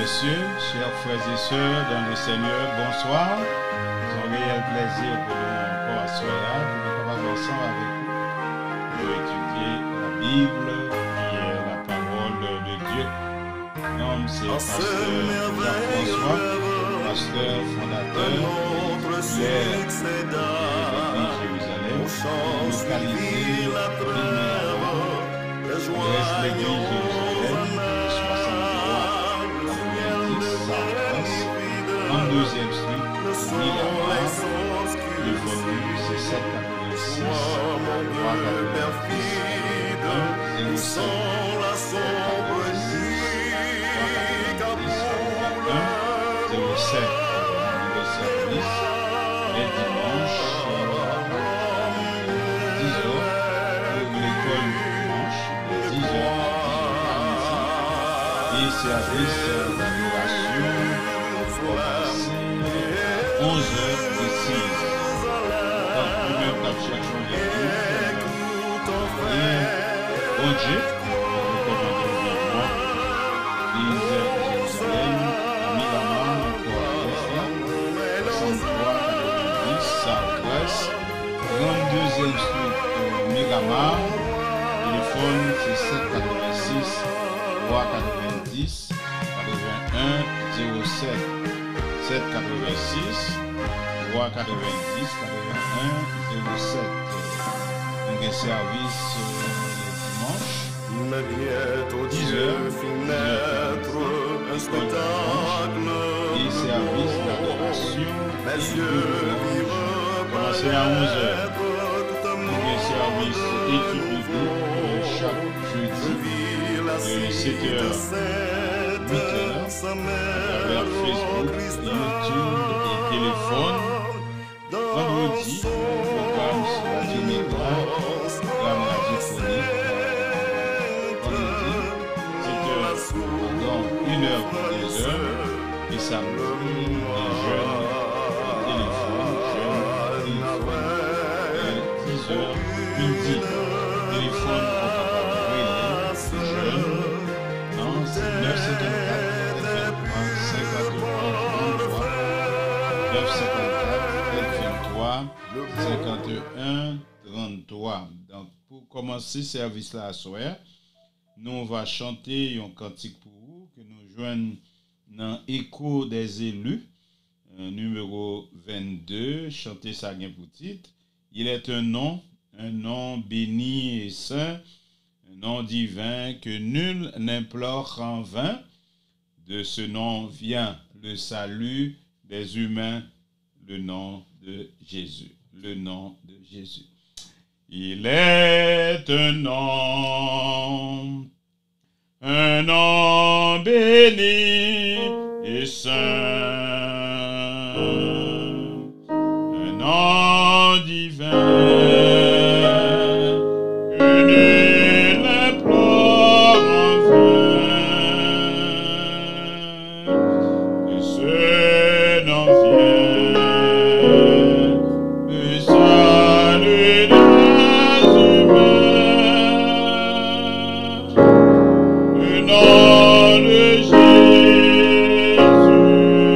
messieurs, chers frères et sœurs dans le Seigneur, bonsoir. C'est un réel plaisir pour nous encore à ce soir pour nous capables ensemble avec vous pour étudier la Bible qui est la parole de Dieu. Mon nom c'est Pasteur Jacques-François, pasteur fondateur de l'église Jérusalem, localisée à l'est l'église Jérusalem, 32e street, Miramar, le phone c'est 786 386 07 le service les dimanches 10h pour l'école dimanche 10h et service d'adoration 11h précise. Donc, nous-mêmes, nous cherchons l'église. Et bon Dieu, nous recommandons vivement l'église Jérusalem, Miramar, encore à l'est, 63 90, Southwest, 32e Street, Miramar. Téléphone, c'est 786 390 81 07. 786 390 81 07. On a service le dimanche 10h un spectacle et service d'adoration commencer à 11h. On a service étude biblique chaque jeudi de 7h 8h à travers Facebook, YouTube et téléphone. Vendredi, programme sur Radio Méga, programme radiophonique. Vendredi, 7h, donc 1h pour 2h. Et samedi, jeunes, téléphone, 10h, midi. Téléphone pour jeunes, non, c'est 954. 51 33. Donc, pour commencer ce service-là à soir, nous on va chanter un cantique pour vous que nous joignons dans Écho des élus, numéro 22, chanter ça bien pour titre. Il est un nom béni et saint, un nom divin que nul n'implore en vain. De ce nom vient le salut des humains, le nom de Jésus. Le nom de Jésus. Il est un nom béni et saint, un nom divin que nul n'implore en vain. De ce nom vient le salut des humains, le nom de Jésus.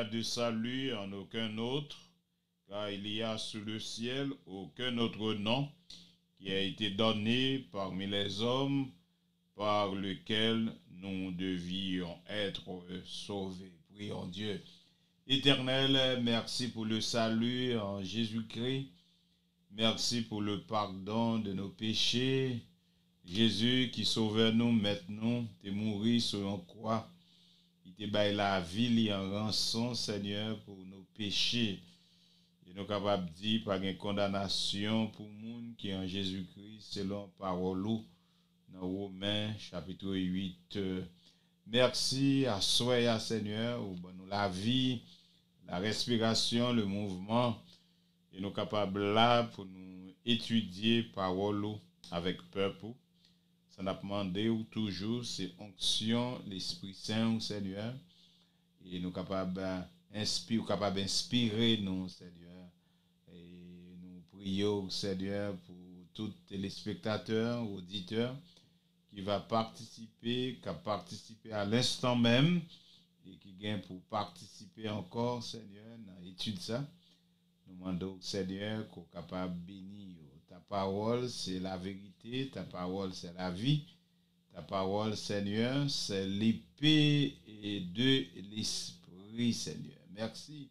a de salut en aucun autre, car il y a sous le ciel aucun autre nom qui a été donné parmi les hommes par lequel nous devions être sauvés. Prions Dieu. Éternel, merci pour le salut en Jésus-Christ. Merci pour le pardon de nos péchés. Jésus qui sauvait nous maintenant, t'es mouru sur une croix. Il te baille la vie en rançon, Seigneur, pour nos péchés. Et nous sommes capables de dire par une condamnation pour le monde qui est en Jésus-Christ, selon parole dans Romains chapitre 8. Merci à soi, Seigneur, pour nous la vie, la respiration, le mouvement. Et nous sommes capables là pour nous étudier parole avec peuple. Ça n'a pas demandé ou toujours, c'est onction, l'Esprit Saint, Seigneur. Et nous sommes capables d'inspirer nous, Seigneur. Et nous prions, Seigneur, pour tous les téléspectateurs, auditeurs, qui va participer, qui a participé à l'instant même, et qui vient pour participer encore, Seigneur, dans l'étude ça. Nous demandons, Seigneur, qu'on soit capable de bénir. Ta parole, c'est la vérité. Ta parole, c'est la vie. Ta parole, Seigneur, c'est l'épée de l'esprit, Seigneur. Merci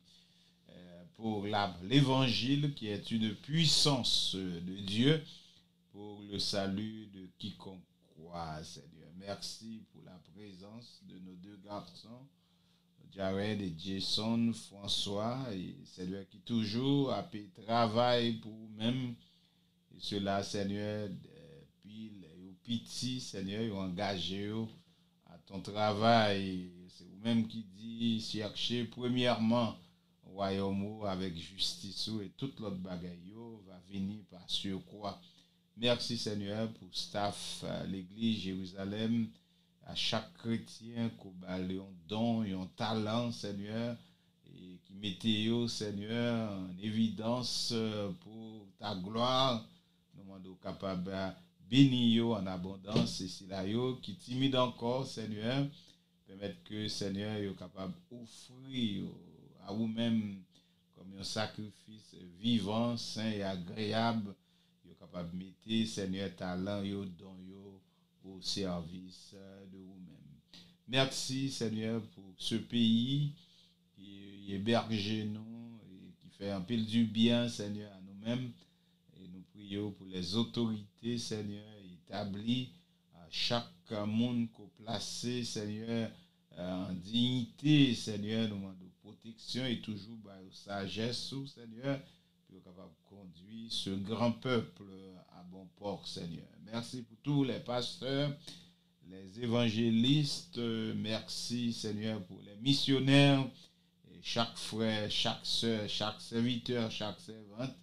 pour l'évangile qui est une puissance de Dieu pour le salut de quiconque croit, Seigneur. Merci pour la présence de nos deux garçons, Jared et Jason, François, et Seigneur qui toujours a fait travail pour vous-même. Et cela, Seigneur, depuis les petits, Seigneur, ils ont engagé à ton travail. C'est vous-même qui dit, cherchez premièrement le royaume avec justice et toute l'autre bagaille va venir par surcroît. Merci, Seigneur, pour staff l'église Jérusalem, à chaque chrétien qui a un don, un talent, Seigneur, et qui mettez, Seigneur, en évidence pour ta gloire. Nous sommes capables de bénir en abondance et c'est là qui timide encore, Seigneur, permettre que, Seigneur, soit capable d'offrir à vous-même comme un sacrifice vivant, sain et agréable. Soit capable de mettre, Seigneur, talent, don au service de vous-même. Merci, Seigneur, pour ce pays qui héberge nous et qui fait un peu du bien, Seigneur, à nous-mêmes. Et nous prions pour les autorités, Seigneur, établies à chaque monde qu'on place, Seigneur, en dignité, Seigneur, nous demandons protection et toujours sagesse, Seigneur, pour capable de conduire ce grand peuple à bon port, Seigneur. Merci pour tous les pasteurs, les évangélistes, merci, Seigneur, pour les missionnaires, et chaque frère, chaque soeur, chaque serviteur, chaque servante.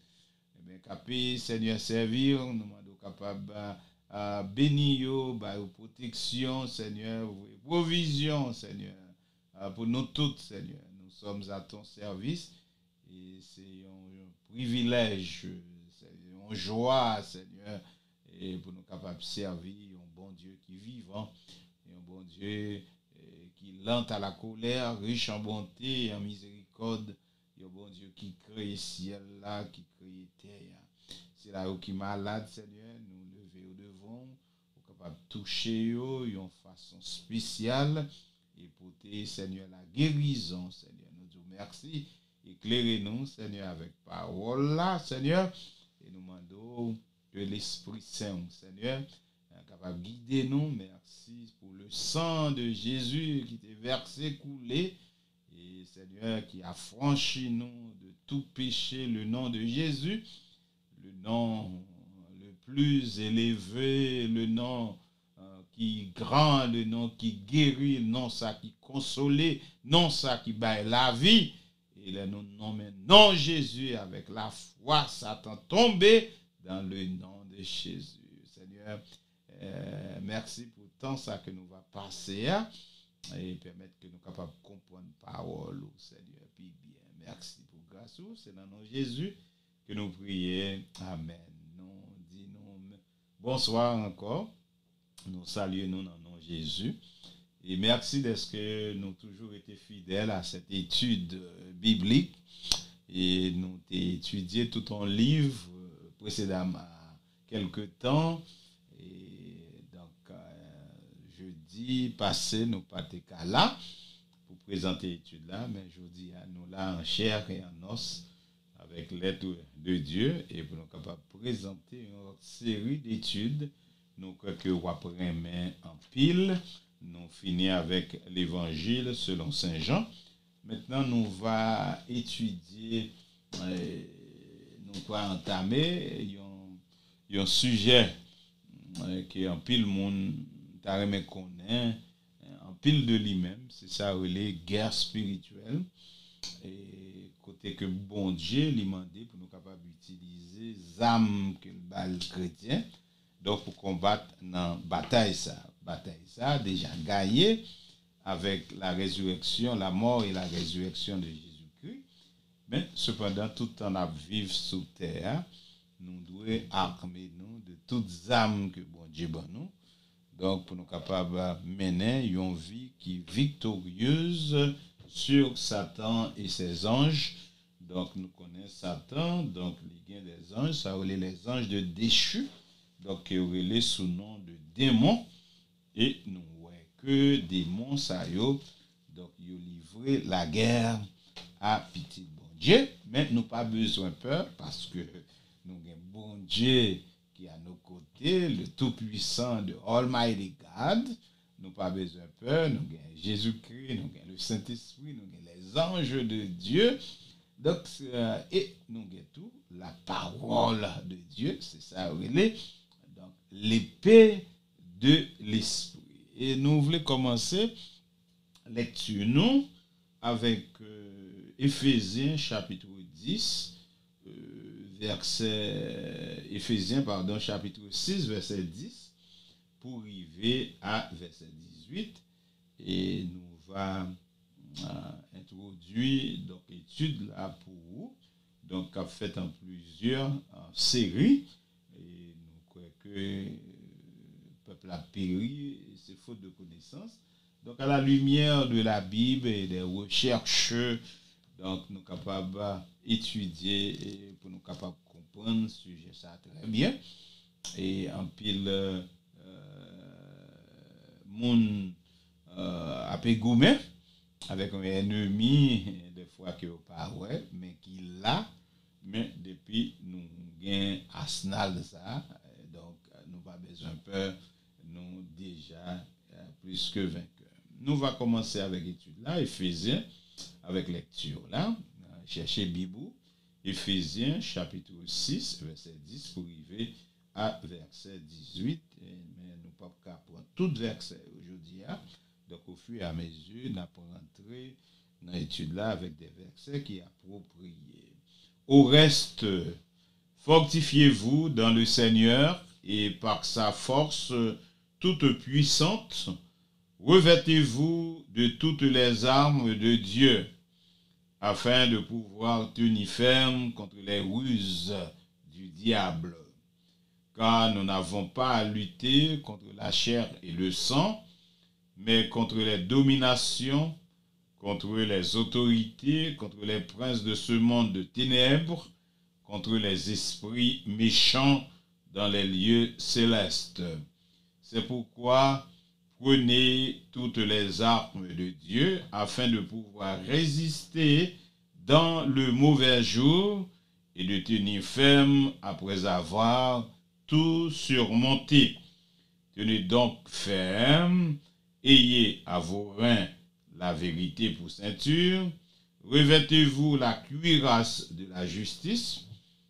Capé, Seigneur, servir, nous sommes capables de bénir, de protection, Seigneur, provision, Seigneur, pour nous tous, Seigneur. Nous sommes à ton service et c'est un privilège, c'est une joie, Seigneur, et pour nous capables de servir un bon Dieu qui est vivant, et un bon Dieu qui est lent à la colère, riche en bonté et en miséricorde. Il y a un bon Dieu qui crée le ciel là, qui crée la terre. C'est là où qui est malade, Seigneur, nous lever au devant, pour capable de toucher d'une façon spéciale et porter, Seigneur, la guérison, Seigneur. Nous disons merci, éclairez-nous, Seigneur, avec parole là, Seigneur, et nous demandons que l'Esprit Saint, Seigneur, capable de guider nous. Merci pour le sang de Jésus qui t'est versé, coulé. Et Seigneur, qui a franchi nous de tout péché, le nom de Jésus, le nom le plus élevé, le nom qui est grand, le nom qui guérit, le nom ça qui console, le nom ça qui baille la vie. Et là, nous nommons non Jésus avec la foi, Satan tombé dans le nom de Jésus. Seigneur, merci pour le temps ça que nous va passer. Et permettre que nous soyons capables de comprendre la parole, Seigneur, puis bien. Merci pour grâce, c'est dans le nom de Jésus que nous prions. Amen. Nous disons bonsoir encore. Nous saluons nous dans le nom de Jésus. Et merci d'être que nous avons toujours été fidèles à cette étude biblique. Et nous avons étudié tout un livre précédemment quelque temps. Et donc, jeudi passé, nous pas été là pour présenter l'étude là, mais jeudi, nous là en chair et en os avec l'aide de Dieu et pour nous capables de présenter une série d'études. Nous croyons que vous apprenez en pile. Nous finissons avec l'évangile selon Saint Jean. Maintenant, nous allons étudier, nous allons entamer un sujet qui en pile monde t'a connaît, en pile de lui-même, c'est ça les guerres spirituelles. Et côté que bon Dieu lui demandé pour nous capables d'utiliser les âmes que le bal chrétien donc pour combattre dans bataille ça déjà gagné avec la résurrection, la mort et la résurrection de Jésus-Christ. Mais cependant tout temps à vivre sur terre, nous devons armer nous de toutes âmes que bon Dieu donne nous. Donc pour nous capables de mener une vie qui est victorieuse sur Satan et ses anges. Donc nous connaissons Satan, donc les gains des anges, ça relève les anges de déchus, donc qui relève sous nom de démons. Et nous voyons que démons, ça y est, donc ils ont livré la guerre à petit bon Dieu. Mais nous pas besoin de peur parce que nous avons un bon Dieu qui est à nos côtés, le Tout-Puissant de Almighty God. Nous pas besoin de peur, nous avons Jésus-Christ, nous avons le Saint-Esprit, nous avons les anges de Dieu. Donc, et nous avons tout, la parole de Dieu, c'est ça, donc l'épée de l'esprit. Et nous voulons commencer lecture nous avec Éphésiens chapitre 10, chapitre 6, verset 10, pour arriver à verset 18. Et nous va introduire donc étude là pour vous. Donc, a fait en plusieurs séries. Et nous croyons que le peuple a péri, c'est faute de connaissance. Donc, à la lumière de la Bible et des recherches, donc, nous sommes capables d'étudier et pour nous capables de comprendre ce sujet ça très bien. Et en pile, moun a pégoumé avec un ennemi, des fois qui n'est pas ouais, mais qui l'a. Mais depuis, nous gagnons arsenal de ça. Donc, nous n'avons pas besoin de peur. Nous déjà plus que vainqueurs. Nous allons commencer avec l'étude là, Éphésiens, avec lecture là. Cherchez Bibou, Éphésiens chapitre 6, verset 10 pour arriver à verset 18. Mais nous ne pouvons pas prendre tout verset aujourd'hui. Donc, au fur et à mesure, nous allons rentrer dans l'étude là avec des versets qui sont appropriés. Au reste, fortifiez-vous dans le Seigneur et par sa force toute puissante, revêtez-vous de toutes les armes de Dieu, afin de pouvoir tenir ferme contre les ruses du diable. Car nous n'avons pas à lutter contre la chair et le sang, mais contre les dominations, contre les autorités, contre les princes de ce monde de ténèbres, contre les esprits méchants dans les lieux célestes. C'est pourquoi prenez toutes les armes de Dieu afin de pouvoir résister dans le mauvais jour et de tenir ferme après avoir tout surmonté. Tenez donc ferme, ayez à vos reins la vérité pour ceinture, revêtez-vous la cuirasse de la justice,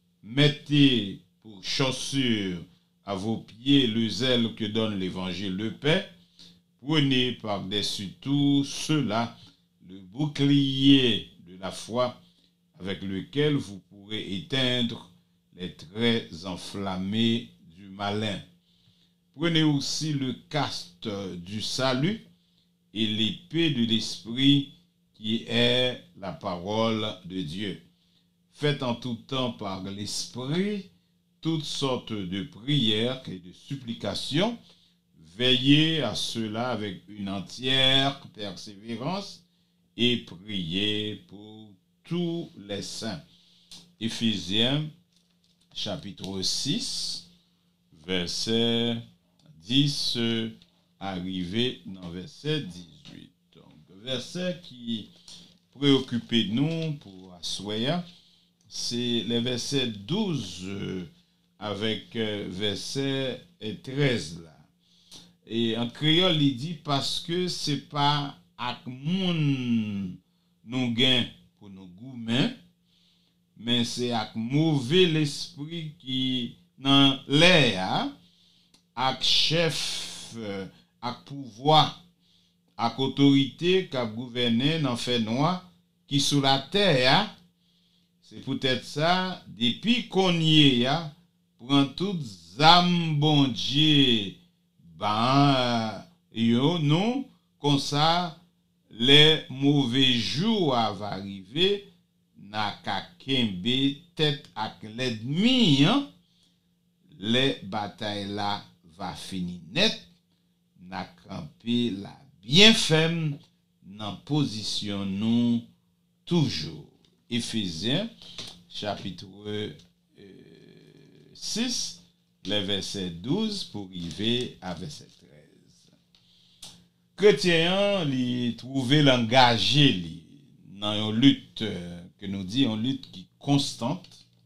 mettez pour chaussure à vos pieds le zèle que donne l'évangile de paix, prenez par-dessus tout cela le bouclier de la foi avec lequel vous pourrez éteindre les traits enflammés du malin. Prenez aussi le casque du salut et l'épée de l'esprit qui est la parole de Dieu. Faites en tout temps par l'esprit toutes sortes de prières et de supplications. Veillez à cela avec une entière persévérance et priez pour tous les saints. Éphésiens chapitre 6, verset 10, arrivé dans verset 18. Donc, verset qui préoccupe nous pour assoyer, c'est les versets 12 avec verset 13 là. Et en créole, il dit parce que c'est pas ak moun nous gain pour nous goumen, mais c'est ak mauvais l'esprit qui dans l'air, ak chef, ak pouvoir, ak autorité qui a gouverné dans fait noir qui sous la terre. C'est peut-être ça, depuis qu'on y est, prend toutes âmes bon Dieu, yo, non, comme ça, les mauvais jours vont arriver, n'a qu'à kembe tête avec l'ennemi, les batailles là va finir net, n'a campé la bien ferme, dans position nous toujours. Éphésiens, chapitre 6, le verset 12 pour arriver à verset 13. Chrétien, li trouve l'engagé dans une lutte que nous dit une lutte qui est constante.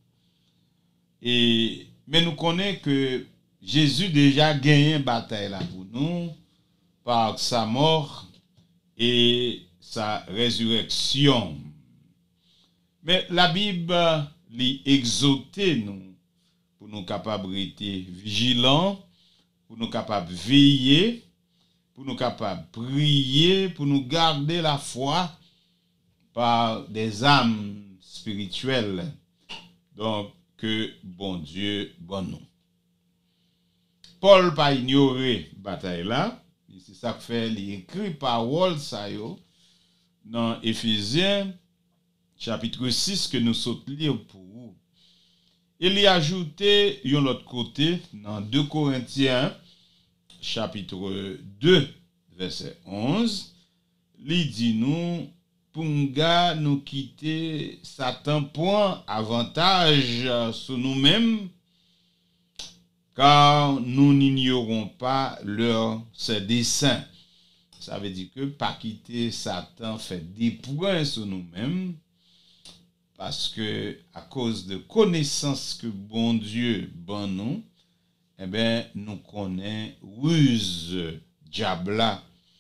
Mais nous connaissons que Jésus déjà gagné une bataille là pour nous par sa mort et sa résurrection. Mais la Bible lui exhorte nous pour nous capables d'être vigilants, pour nous capables de veiller, pour nous capables de prier, pour nous garder la foi par des âmes spirituelles. Donc, que bon Dieu bon nous. Paul pas ignoré bataille là, c'est ça que fait l'écrit parole ça yo dans Éphésiens chapitre 6 que nous sautons lire pour vous. Il y a ajouté yon l'autre côté dans 2 Corinthiens chapitre 2 verset 11, il dit nous pour nous quitter Satan point avantage sur nous-mêmes car nous n'ignorons pas ses desseins. Ça veut dire que pas quitter Satan fait des points sur nous-mêmes parce que à cause de connaissance que bon Dieu bon nous, eh ben nous connaissons ruse diable.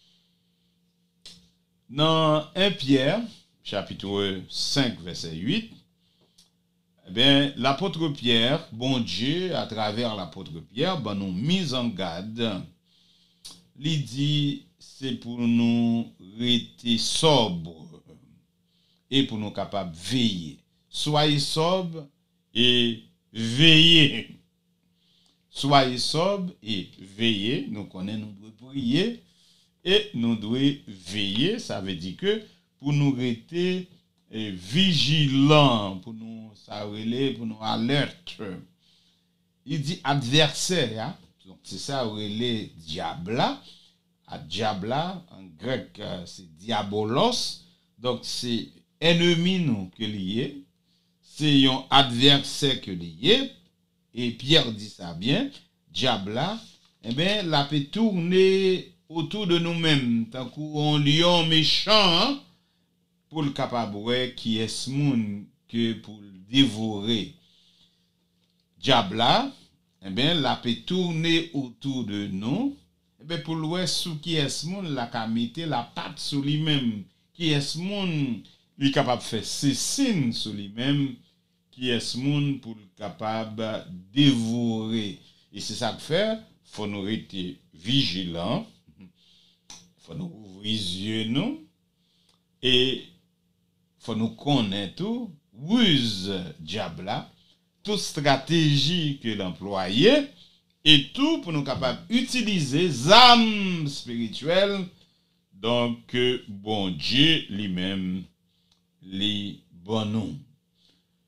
Dans 1 Pierre chapitre 5 verset 8, eh bien l'apôtre Pierre, bon Dieu à travers l'apôtre Pierre, ben nous mise en garde. Il dit c'est pour nous rester sobres et pour nous capables de veiller. Soyez sobres et veillez. Soyez sobres et veillez. Nous connaissons, nous devons prier et nous devons veiller. Ça veut dire que pour nous rester vigilants, pour nous s'arrêter, pour nous alerter. Il dit adversaire, hein? Donc c'est ça, relais diabla. À diabla, en grec, c'est diabolos. Donc c'est ennemi nous que lié. C'est un adversaire que lié. Et Pierre dit ça bien. Diabla, eh bien, la peut tourner autour de nous-mêmes. Tant qu'on lion méchant, hein, pour le capable qui est ce monde que pour le dévorer. Diabla, eh bien, la peut tourner autour de nous. Eh bien, pour le sous qui est ce monde, la qu'a mettre la patte sur lui-même. Qui est ce monde, il est capable de faire ses signes sur lui-même. Qui est ce monde pour le capable de dévorer. Et c'est ça que fait, faut nous rester vigilants. Faut nous ouvrir les yeux, nous. Et faut nous connaître tout. Ruse diable, toute stratégie que l'employé. Et tout pour nous capables d'utiliser les âmes spirituelles. Donc, bon Dieu lui-même, les bon nous.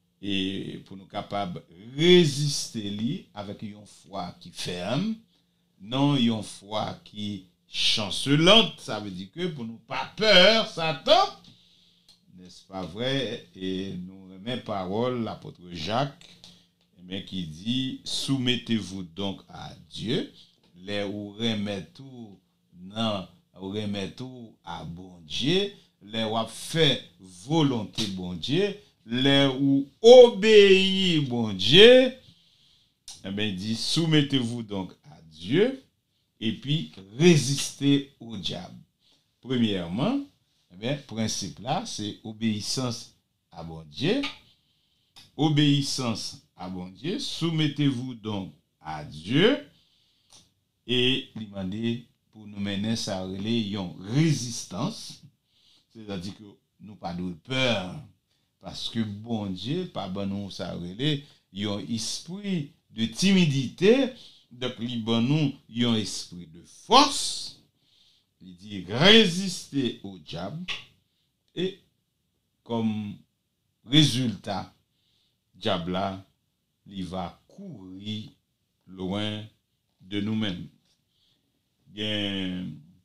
Et pour nous capables de résister lui avec une foi qui ferme, non une foi qui chancelante, ça veut dire que pour nous pas peur, Satan, n'est-ce pas vrai? Et nous remet parole l'apôtre Jacques, mais qui dit soumettez-vous donc à Dieu, les ou remet tout non, ou remet tout à bon Dieu, les ou fait volonté bon Dieu, les ou obéit bon Dieu. Eh bien, il dit soumettez-vous donc à Dieu et puis résistez au diable. Premièrement, eh bien, principe là, c'est obéissance à bon Dieu. Obéissance à bon Dieu. Soumettez-vous donc à Dieu et demander pour nous mener ça une résistance. C'est-à-dire que nous pas de peur parce que bon Dieu, pas bon nous ça relais, un esprit de timidité, donc il bon nous un esprit de force. Il dit résister au diable et comme résultat, diable là, il va courir loin de nous-mêmes. Il y a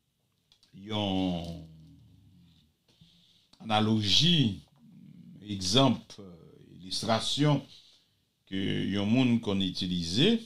une analogie, exemple, illustration que yon moun qu'on utilisait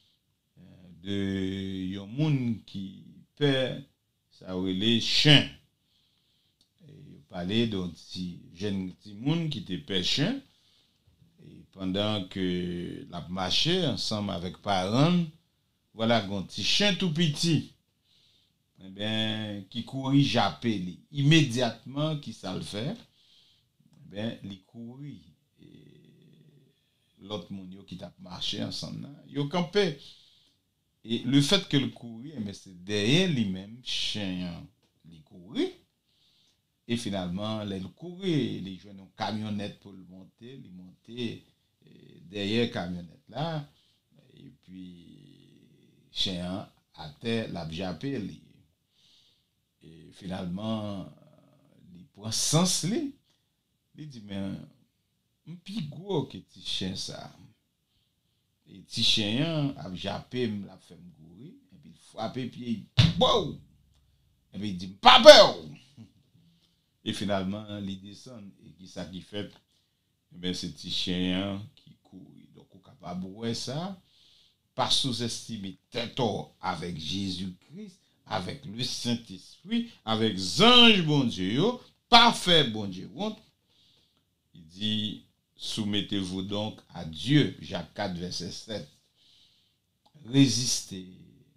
de yon moun qui perd ça les chiens. Et parler d'un petit jeune petit moun qui te perd chien et pendant que l'a marché ensemble avec parents, voilà un petit chien tout petit. Eh bien qui courit jappé li immédiatement qui ça le fait. Eh bien il courit l'autre monde qui t'a marché ensemble yo campé et le fait que le courir mais c'est derrière lui-même chien il courir et finalement le courir les joindre une camionnette pour le monter derrière camionnette là et puis chien à terre l'a jappé et finalement il prend sens li il dit mais un pi gros que ti chien ça et ti chien a jappé la fait courir et puis frapper pied wow et puis il dit pas peur et finalement il descend et qui ça qui fait ben c'est ti chien qui court donc on capable ouais ça pas sous-estimer tort avec Jésus-Christ avec le Saint-Esprit avec ange bon Dieu pas faire bon Dieu il dit soumettez-vous donc à Dieu, Jacques 4, verset 7. Résistez.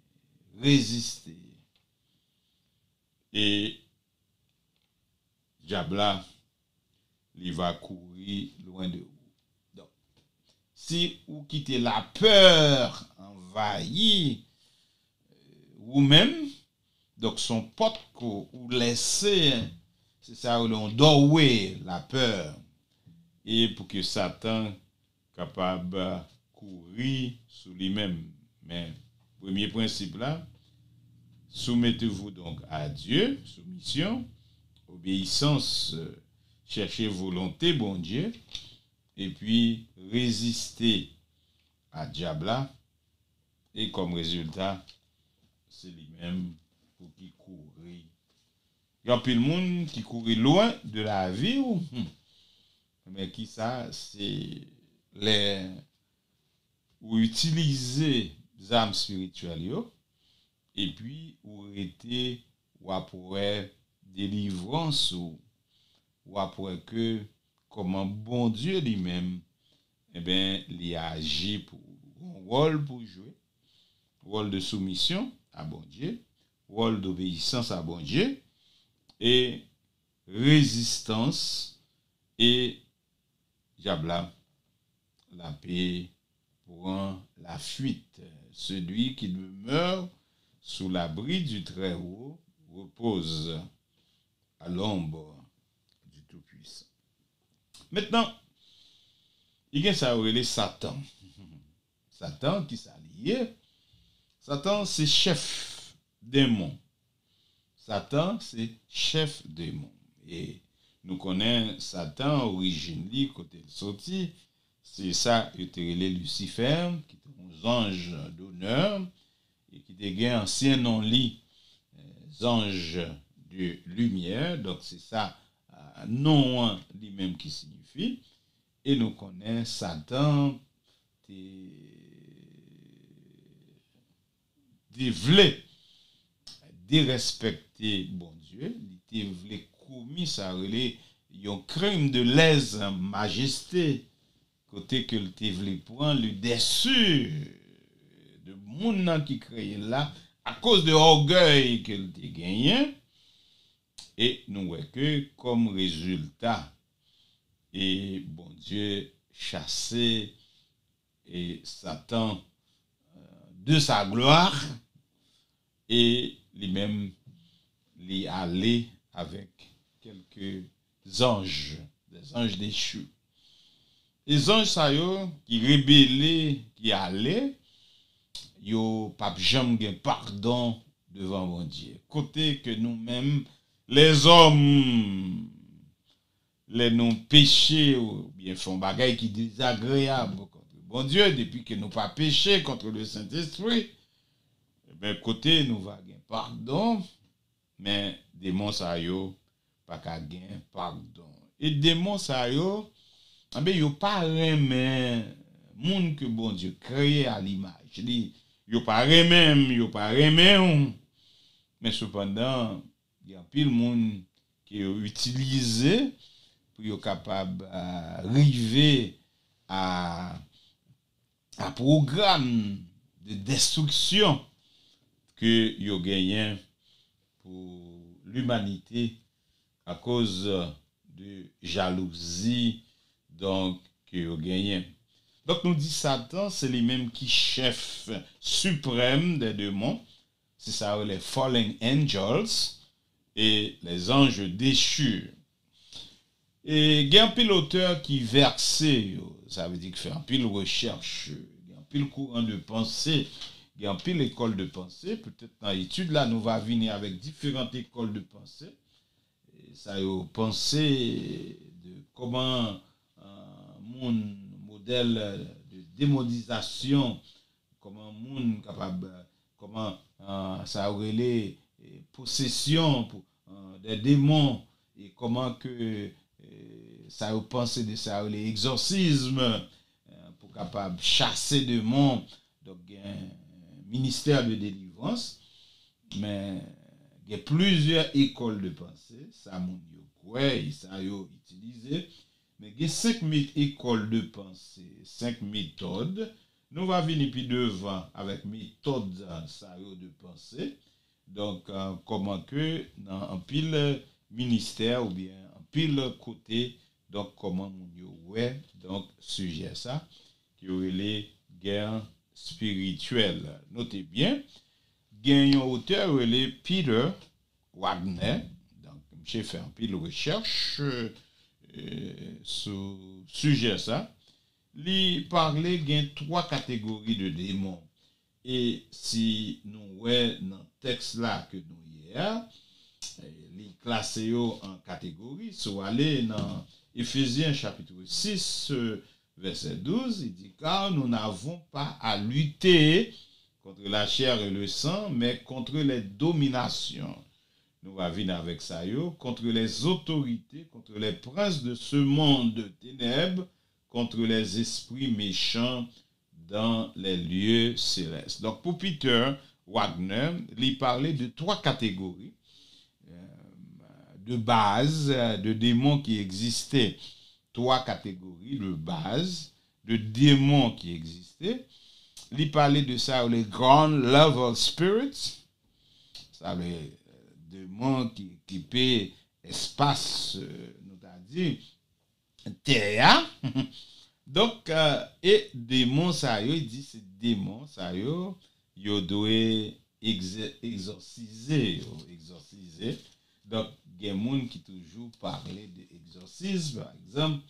Et diable, il va courir loin de vous. Donc, si vous quittez la peur envahie vous-même, donc son pote ou laissez, c'est ça où l'on doit la peur. Et pour que Satan capable de courir sur lui-même. Mais premier principe là, soumettez-vous donc à Dieu, soumission, obéissance, cherchez volonté, bon Dieu, et puis résister à diable et comme résultat, c'est lui-même pour qui courir. Il y a plus de monde qui courit loin de la vie ou mais qui ça c'est les ou utiliser les armes spirituelles et puis ou été ou après délivrance ou après que comment bon Dieu lui-même eh ben il agit pour un rôle pour jouer rôle de soumission à bon Dieu rôle d'obéissance à bon Dieu et résistance et diable la paix prend la fuite. Celui qui demeure sous l'abri du Très-Haut repose à l'ombre du Tout-Puissant. Maintenant, il y a ça relé Satan. Satan qui s'allie. Satan c'est chef démon. Satan c'est chef démon. Et nous connaissons Satan, origine li, côté sorti, c'est ça, il était relé Lucifer, qui est un ange d'honneur, et qui te gen ancien nom li, anges de lumière, donc c'est ça, non lui-même qui signifie, et nous connaissons Satan, te voulait dérespecter bon Dieu, il te voulait commis ça relait un crime de lèse-majesté, côté que le te voulait prendre le dessus de monde qui créé là, à cause de l'orgueil qu'il te gagné, et nous voyons que comme résultat, et bon Dieu chassé et Satan de sa gloire, et lui-même lui allé avec quelques anges, des anges déchus. Les anges ça yo qui rébellé, qui allaient, yo pas jamais gen pardon devant mon Dieu. Côté que nous-mêmes les hommes les non péchés ou bien font bagaille qui désagréable contre bon Dieu depuis que nous pas péché contre le Saint-Esprit. Ben côté nous va gen pardon, mais démon ça yo pas ka gen pardon. Et démon ça yo yo pas remen moun que bon Dieu créé à l'image. Yo pas remen, mais cependant il y a pile moun qui ont utilisé pour être capable d'arriver à programme de destruction que yo gagné pour l'humanité à cause de jalousie donc que yo gagné. Donc nous dit Satan, c'est lui-même qui chef suprême des démons. C'est ça les fallen angels et les anges déchus. Et il y a un piloteur qui verse, ça veut dire qu'il fait un pile recherche, il y a un pile courant de pensée, il y a un pile école de pensée. Peut-être dans l'étude là, nous va venir avec différentes écoles de pensée. Et ça y est, penser de comment mon modèle de démonisation, comment mon capable, comment ça aurait les possessions pour des démons et comment que ça a pensé de ça les exorcismes pour capable chasser démons, donc un ministère de délivrance, mais il y a plusieurs écoles de pensée, ça mon yo quoi, ça yo utilisé, mais il y a 5000 écoles de pensée, 5 méthodes. Nous va venir puis devant avec méthode ça yo de pensée. Donc comment que dans un pile ministère ou bien un pile côté, donc comment mon yo ouais, donc sujet ça qui aurait les guerres spirituelles. Notez bien, gagne un auteur relé Peter Wagner, donc j'ai fait un pile recherche sur sujet ça. Li parlait gain 3 catégories de démons. Et si nous ouais dans texte là que nous hier, li classé en catégories, soit aller dans Éphésiens chapitre 6 verset 12, il dit car nous n'avons pas à lutter contre la chair et le sang, mais contre les dominations. Nous va venir avec ça contre les autorités, contre les princes de ce monde de ténèbres, contre les esprits méchants dans les lieux célestes. Donc pour Peter Wagner, il parlait de 3 catégories de base de démons qui existaient. 3 catégories de base de démons qui existaient. Il parlait de ça les grand level spirits, ça les démons qui paient espace, nous a dit terre. Donc et démons ça yo, il dit c'est démons ça yo doit exorciser. Donc il y a des gens qui toujours parlaient d'exorcisme, par exemple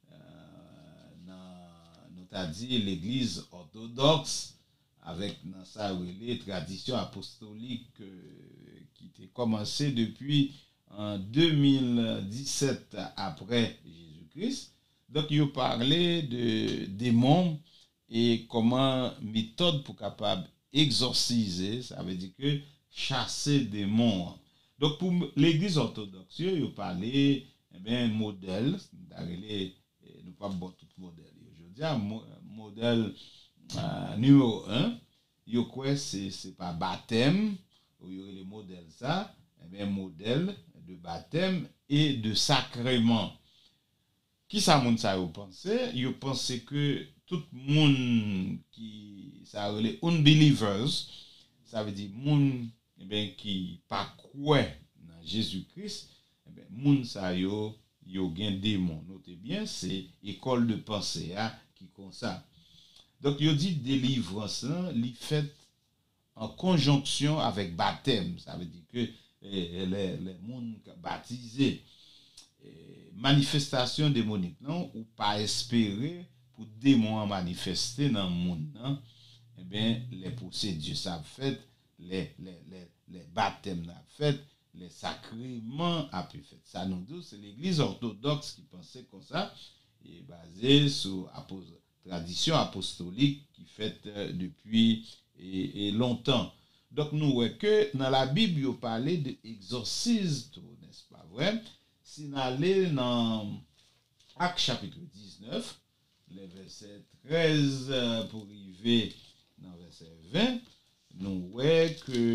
nous a dit l'église orthodoxe avec dans sa les traditions apostoliques qui a commencé depuis en 2017 après Jésus-Christ. Donc il parlait de démons et comment méthode pour capable exorciser, ça veut dire que chasser des démons. Donc pour l'église orthodoxe, il parlait modèle, nous pas bon tout modèle. Je veux dire modèle numéro 1, yo quoi c'est pas baptême, il y aurait le modèle ça, modèle de baptême et de sacrement. Qui ça moun ça yo pensé? Yo pensé que tout monde qui ça relève unbelievers, ça veut dire moun qui pas croit dans Jésus-Christ, moun ça yo gen démon. Notez bien, c'est école de pensée qui comme ça. Donc yo dit délivrance li fait en conjonction avec baptême, ça veut dire que les moun baptisés manifestation démonique non ou pas espérer pour démons manifester dans le monde non les procédures ça fait les baptêmes ça fait les sacrements a pu fait ça nous dit c'est l'église orthodoxe qui pensait comme ça et basée sur tradition apostolique qui fait depuis et longtemps. Donc nous voyons que dans la Bible il parlait d'exorcisme, n'est-ce pas vrai? Si nous allons dans Actes chapitre 19, les versets 13 pour arriver dans verset 20, nous voyons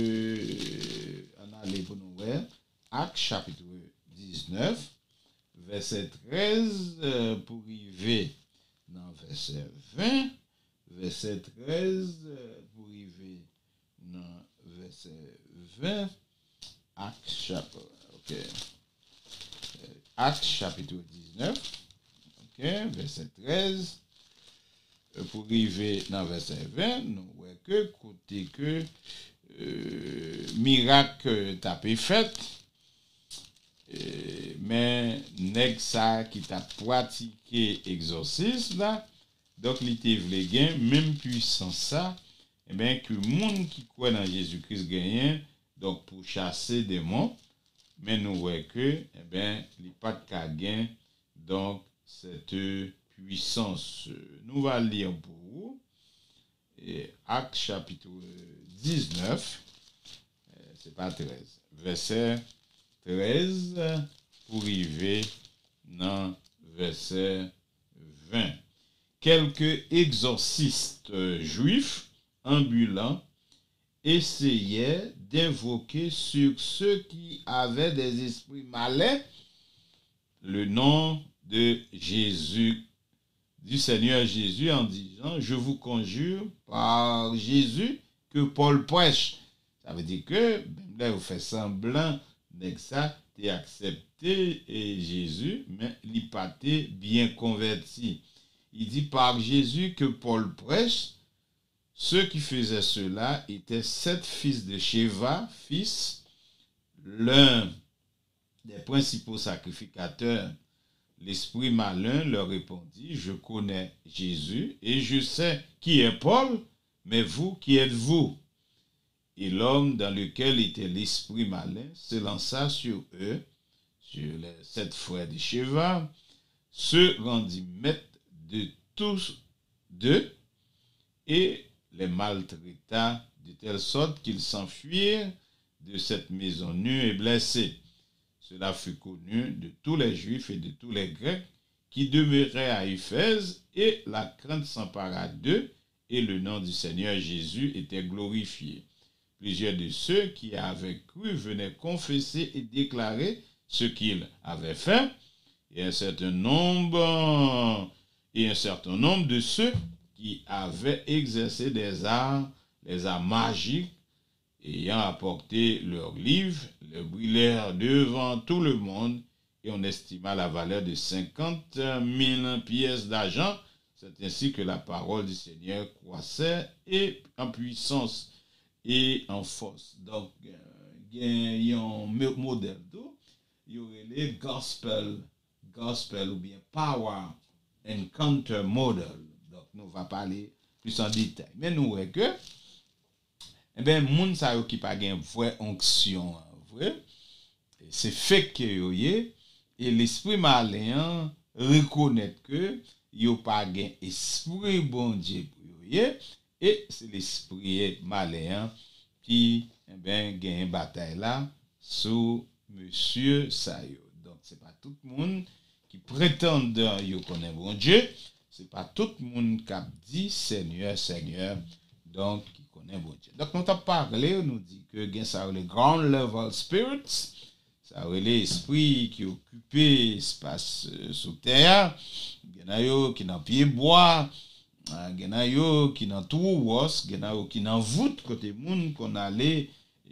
que on allait pour nous voir Actes chapitre 19, verset 13 pour arriver dans verset 20, verset 13 pour arriver dans verset 20, Actes chapitre, ok. Actes chapitre 19, okay, verset 13, pour arriver dans verset 20, nous voyons que côté que miracle t'a fait, mais nèg ça qui t'a pratiqué exorcisme là, donc il te vle gen même puissance ça, et bien que monde qui croit dans Jésus-Christ gagne donc pour chasser des démons. Mais nous voyons que, il n'y a pas de cas gain, donc, cette puissance. Nous allons lire pour vous, Actes chapitre 19, c'est pas 13, verset 13, pour arriver dans verset 20. Quelques exorcistes juifs ambulants essayait d'invoquer sur ceux qui avaient des esprits malins le nom de Jésus, du Seigneur Jésus, en disant, je vous conjure par Jésus que Paul prêche. Ça veut dire que, là, vous faites semblant de ça, t'es accepté et Jésus, mais il pas bien converti. Il dit par Jésus que Paul prêche. Ceux qui faisaient cela étaient 7 fils de Sheva, fils, l'un des principaux sacrificateurs. L'esprit malin leur répondit, je connais Jésus et je sais qui est Paul, mais vous, qui êtes-vous? Et l'homme dans lequel était l'esprit malin se lança sur eux, sur les 7 frères de Sheva, se rendit maître de tous deux et les maltraita de telle sorte qu'ils s'enfuirent de cette maison nue et blessés. Cela fut connu de tous les Juifs et de tous les Grecs qui demeuraient à Éphèse, et la crainte s'empara d'eux, et le nom du Seigneur Jésus était glorifié. Plusieurs de ceux qui avaient cru venaient confesser et déclarer ce qu'ils avaient fait, et un certain nombre de ceux qui avaient exercé les arts magiques, ayant apporté leurs livres, les brûlèrent devant tout le monde, et on estima la valeur de 50 000 pièces d'argent. C'est ainsi que la parole du Seigneur croissait et en puissance et en force. Donc, il y a un modèle tout. Il y aurait les gospel ou bien power encounter model. Donc, nous va parler plus en détail. Mais nous voyons que, moun sa yo qui pas gen vraie onction, vrai, c'est fait que yo yé, et l'esprit malin reconnaît que yo pas gen esprit bon Dieu pour yo yé, et c'est l'esprit malin qui gagne une bataille là sous monsieur Sayo. Donc c'est pas tout le monde qui prétend yo connaît bon Dieu, c'est pas tout le monde qui dit Seigneur Seigneur donc qui connaît bon Dieu. Donc nous t'a parlé, nous dit que gen ça les ground level spirits, ça l'esprit qui occupe espace sous terre, gen yo qui dans pied bois, gen yo qui dans trou gen yo qui dans voûte côté moun qu'on allait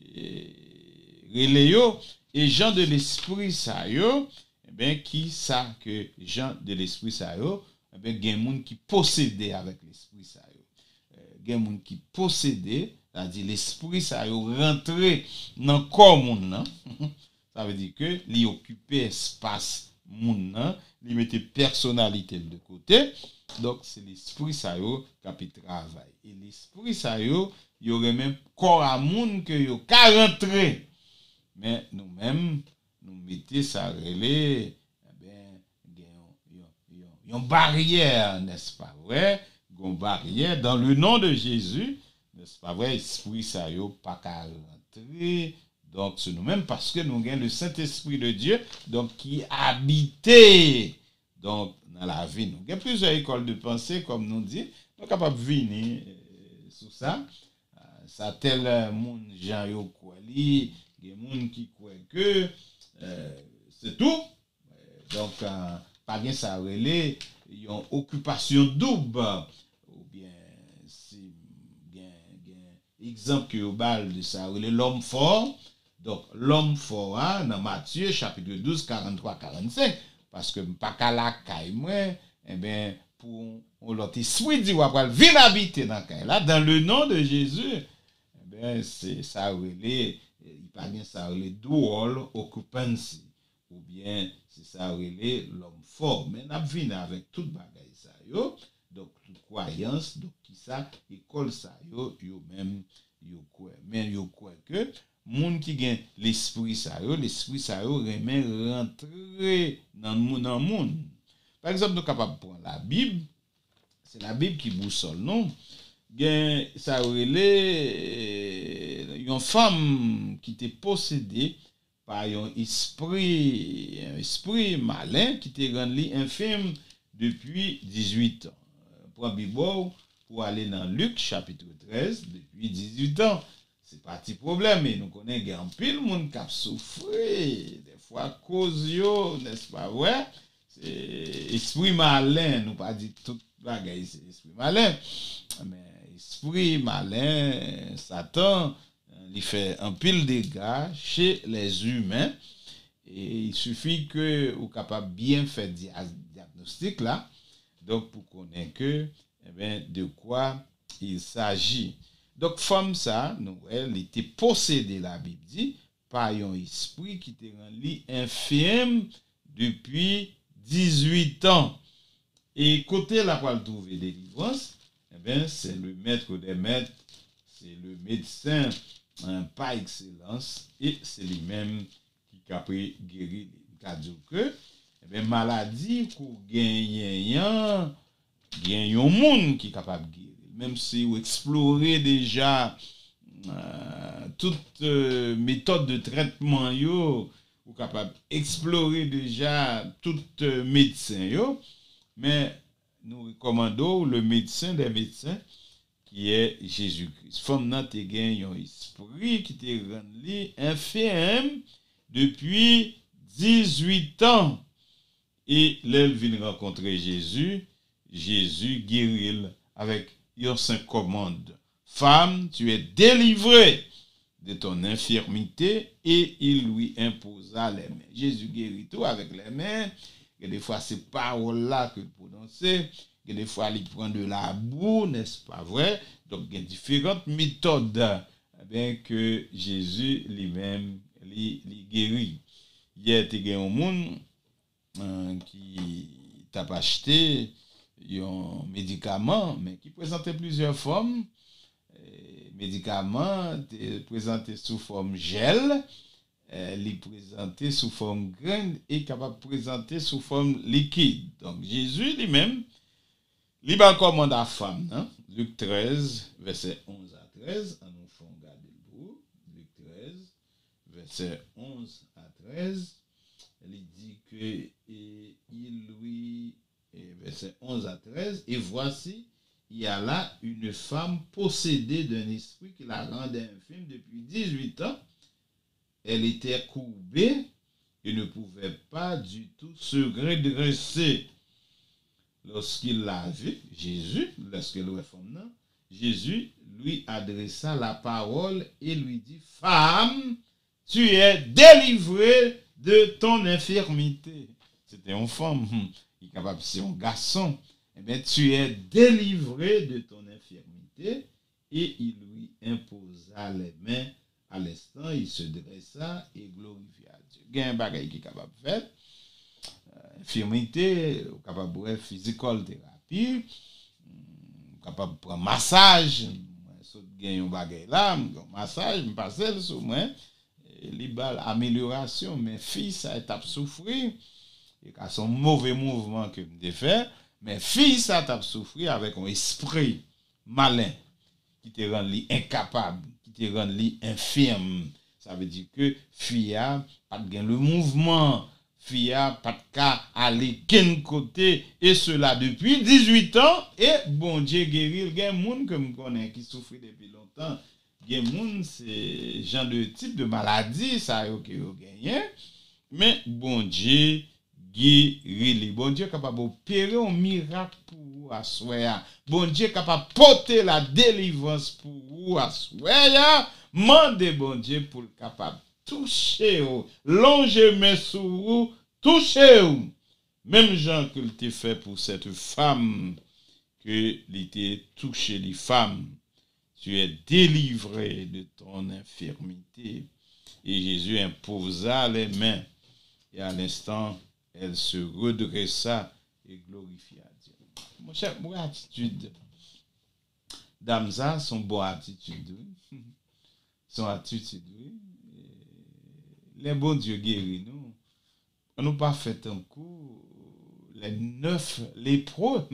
relé yo et gens de l'esprit ça yo qui ça que gens de l'esprit ça yo gen moun qui possédé avec l'esprit ça yo gen moun qui possédé, c'est-à-dire l'esprit ça yo rentré dans corps moun nan. Ça veut dire que li occuper espace moun nan, li mette personnalité de côté. Donc c'est l'esprit ça yo qui travaille et l'esprit ça yo aurait même corps à moun que yo ka rentrer. Mais nous-mêmes nous mettons ça relé une barrière, n'est-ce pas vrai? Une barrière dans le nom de Jésus, n'est-ce pas vrai? Esprit ça yo pas qu'à rentrer. Donc c'est nous-mêmes parce que nous avons le Saint-Esprit de Dieu donc qui habite donc dans la vie. Nous avons plusieurs écoles de pensée comme nous dit, nous sommes capables de venir sur ça. Ça tel monde gens yo quoi li, des monde qui croient que c'est tout. Donc pas bien ça relé une occupation double ou bien si bien exemple que au bal de ça relé l'homme fort. Donc l'homme fort dans Matthieu chapitre 12 43 45 parce que pas qu'à la caille moi pour l'autre esprit dit va venir habiter dans caille là dans le nom de Jésus c'est ça relé il pas bien ça relé dual occupancy ou bien c'est ça relé l'homme fort mais n'a vinn avec toute bagaille ça yo donc toute croyance donc qui ça école ça yo même yo quoi mais yo quoi que moun qui gagne l'esprit ça remet rentrer dans monde. Par exemple nous capable prendre la Bible, c'est la Bible qui boussole non gagne ça relé une femme qui était possédée par un esprit malin qui te rend li infirme depuis 18 ans. Prends Bible pour aller dans Luc chapitre 13 depuis 18 ans. C'est pas petit problème mais nous connaissons grand pile monde qui a souffert des fois cause yo, n'est-ce pas vrai? C'est esprit malin, nous pas dit toute bagaille c'est esprit malin mais esprit malin Satan il fait un pile de dégâts chez les humains et il suffit que vous capable bien faire diagnostic là donc pour connaître que de quoi il s'agit. Donc femme ça nous elle était possédée la Bible dit par un esprit qui te rend li infirme depuis 18 ans et côté la quoi trouver délivrance c'est le maître des maîtres, c'est le médecin par excellence et c'est lui-même qui capable guérir c'est-à-dire que maladie qu'on gagne un monde qui capable guérir même si vous explorez déjà toute méthode de traitement yo ou capable explorer déjà toute médecin yo mais nous recommandons le médecin des médecins qui est Jésus-Christ. Femme nan te gen un esprit qui te rend li infirme depuis 18 ans et l'elle vient rencontrer Jésus guérit avec une sainte commande. Femme, tu es délivrée de ton infirmité et il lui imposa les mains. Jésus guérit tout avec les mains. Et des fois, ces paroles-là que prononcer, et des fois, il prend de la boue, n'est-ce pas vrai? Donc, il y a différentes méthodes que Jésus lui-même les guérit. Hier, il y a un monde qui t'a acheté un médicament, mais qui présentait plusieurs formes. Médicament présenté sous forme gel, les présenté sous forme graine et capable de présenter sous forme liquide. Donc Jésus lui-même Liban commande à femme, hein? Luc 13, verset 11 à 13. On nous fait regarder le bout. Luc 13, verset 11 à 13. Il dit que il lui, verset 11 à 13, et voici, il y a là une femme possédée d'un esprit qui la rendait infime depuis 18 ans. Elle était courbée et ne pouvait pas du tout se redresser. Lorsqu'il l'a vu, Jésus, lorsqu'il l'a vu, Jésus lui adressa la parole et lui dit, femme, tu es délivrée de ton infirmité. C'était une femme, il est capable, c'est un garçon. Eh bien, tu es délivré de ton infirmité. Et il lui imposa les mains. À l'instant, il se dressa et glorifia Dieu. Il y a un bagage qui est capable de faire. Infirmité, capable de physical thérapie, capable de prendre massage. Si vous avez un bagage là, un massage, je passe sur moi. Libal amélioration, mais fille, ça est à souffrir. Et qu'à son mauvais mouvement que me fait, mais fille, ça t'a souffrir avec un esprit malin qui te rend incapable, qui te rend infirme. Ça veut dire que fille a pas de le mouvement, fille a pas de cas aller qu'un côté, et cela depuis 18 ans, et bon Dieu guérit, il y a des gens que je connais qui souffrent depuis longtemps. Il y a des gens, c'est genre de type de maladie, ça y gagné, mais bon Dieu guérit. Bon Dieu est capable d'opérer un miracle pour vous à soi. Bon Dieu est capable de porter la délivrance pour vous à soi. Mandez bon Dieu pour le capable toucher vous, longer mes sous vous, toucher vous. Même Jean que l'était fait pour cette femme, que l'était touché les femmes. Tu es délivré de ton infirmité. Et Jésus imposa les mains. Et à l'instant, elle se redressa et glorifia Dieu. Mon cher, mon attitude, dame ça, son bonne attitude, son attitude, les bons Dieu guérit nous. On nous pas fait un coup, les 9 lépreux.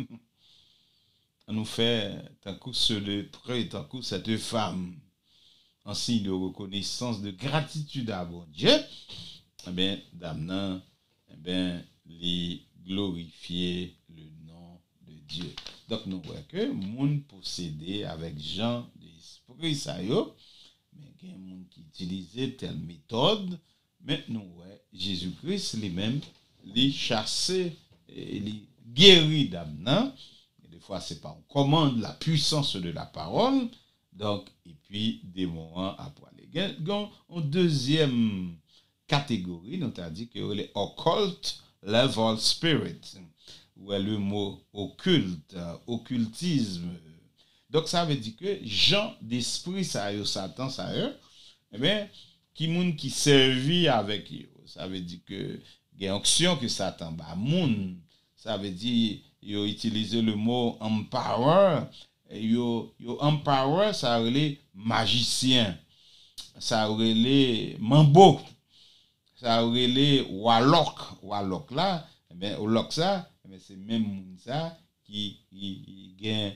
On nous fait un coup ce lépreux, un coup cette femme, en signe de reconnaissance, de gratitude à bon Dieu. Eh bien, dame, eh bien, les glorifier le nom de Dieu. Donc, nous voyons que monde possédé avec Jean d'esprit, ça y est, mais il y a des gens qui utilisent telle méthode, mais nous voyons Jésus-Christ lui-même, les chasser et les guérir d'âme. Des fois, c'est pas on commande la puissance de la parole, donc, et puis des moments après. En deuxième catégorie, nous avons dit que les occult level spirit, ou le mot occulte, occultisme. Donc ça veut dire que gens d'esprit, ça y est, Satan, ça y est, eh bien, qui moun qui servit avec eux. Ça veut dire que il y a une action que Satan ba moun. Ça veut dire yo utiliser le mot empower, yo empower ça relève magicien, ça relève mambo. Ça relève Wallock là, eh bien, Wallock ça, eh bien, c'est même moun ça qui gagne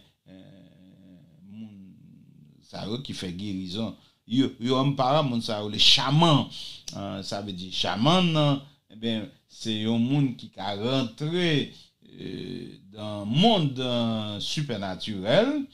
moun ça qui fait guérison. Yo empara moun ça le chaman, ça veut dire chaman, eh bien, c'est un moun qui a rentré dans le monde supernaturel,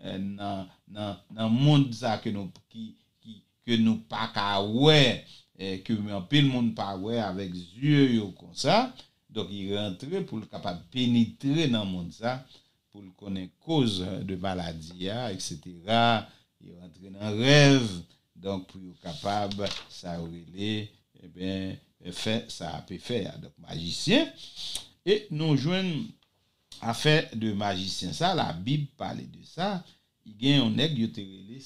dans monde ça que nous que nous pas ka ouais, que un peu le monde pas ouais avec yeux comme ça. Donc il rentre pour le capable pénétrer dans le monde ça, pour le connaître cause de maladie etc. Il rentre dans rêve, donc pour être capable ça relé eh bien fait ça peut faire. Donc magicien, et nous joignons affaire de magicien ça, la Bible parle de ça. Il y a un nèg yote relé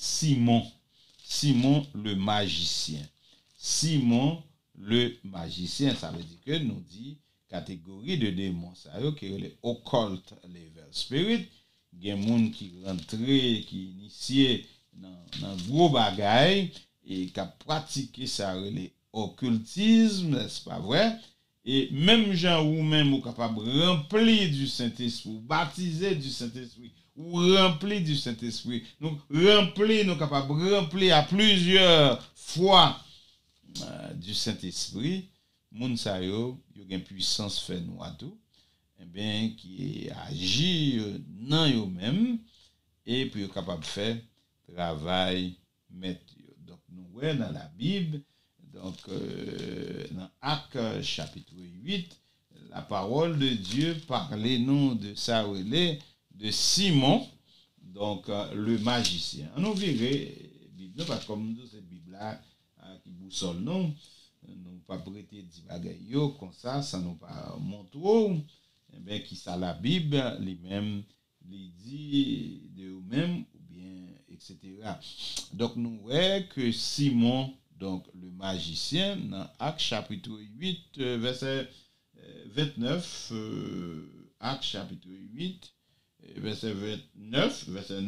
Simon le magicien. Simon le magicien, ça veut dire que nous dit catégorie de démons, ça veut dire que les occult level spirit, il y a des gens qui rentrent, qui initié dans gros bagaille et qui pratiquent ça, les occultisme, n'est-ce pas vrai? Et même gens ou même ou capable remplir du Saint-Esprit, baptiser du Saint-Esprit, ou remplir du Saint-Esprit. Nous remplir, nous capables remplir à plusieurs fois du Saint-Esprit. Moun sa yo une puissance fait nous à tout, et bien qui agit dans eux même et puis capable de faire travail mettre. Donc nous voyons dans la Bible. Donc, dans Actes chapitre 8, la parole de Dieu parlait nous de ça, de Simon, donc le magicien. On verrait, Bible, pas comme nous, cette Bible-là, qui boussole nous, nous pas prêter des bagailles comme ça nous pas montrer, eh bien, qui ça la Bible, lui-même, lui dit de eux-mêmes, ou bien, etc. Donc, nous voyons que Simon, donc le magicien, dans Actes chapitre 8, verset 29, Actes chapitre 8, verset 29,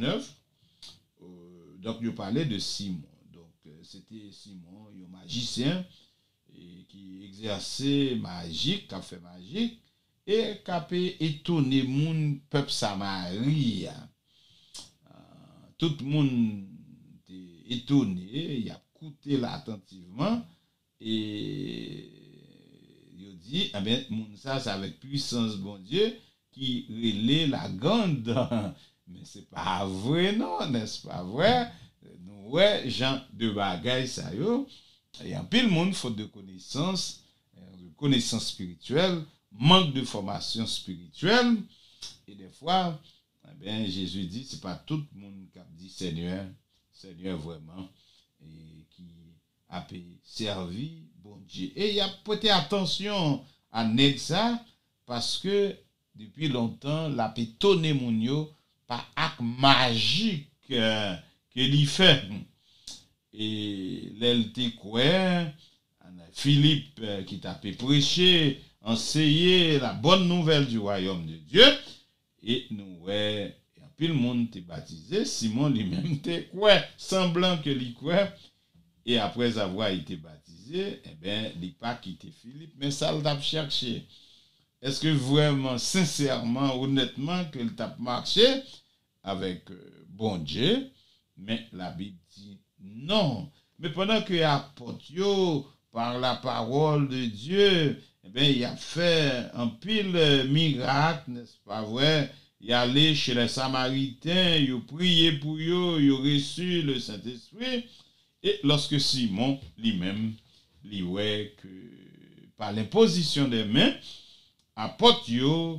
donc il parlait de Simon. Donc c'était Simon, un magicien qui exerçait magique, qui a fait magique, et qui a étonné mon peuple Samarie. Tout le monde était étonné, il a écouté là attentivement et il dit eh bien ça c'est avec puissance bon Dieu qui relève la grande mais c'est pas vrai non n'est-ce pas vrai nous ouais Jean de bagaille ça yo et en pile monde faute de connaissance spirituelle manque de formation spirituelle et des fois eh bien Jésus dit c'est pas tout le monde qui dit Seigneur vraiment et qui a servi bon Dieu. Et il a prêté attention à nèg ça parce que depuis longtemps l'a étonné moun yo par acte magique que il fait. Et l'LT quoi Philippe qui t'a prêché, enseigner la bonne nouvelle du royaume de Dieu et nous ouais puis le monde t'est baptisé, Simon lui-même t'est quoi, semblant que lui quoi, et après avoir été baptisé, eh bien, il n'a pas quitté Philippe, mais ça l'a cherché. Est-ce que vraiment, sincèrement, honnêtement, qu'il t'a marché avec bon Dieu, mais la Bible dit non. Mais pendant que l'apôtre, par la parole de Dieu, eh bien, il a fait un pile miracle, n'est-ce pas vrai? Il allait chez les Samaritains, il a prié pour eux, il a reçu le Saint-Esprit. Et lorsque Simon lui-même, lui voit que par l'imposition des mains, apôtre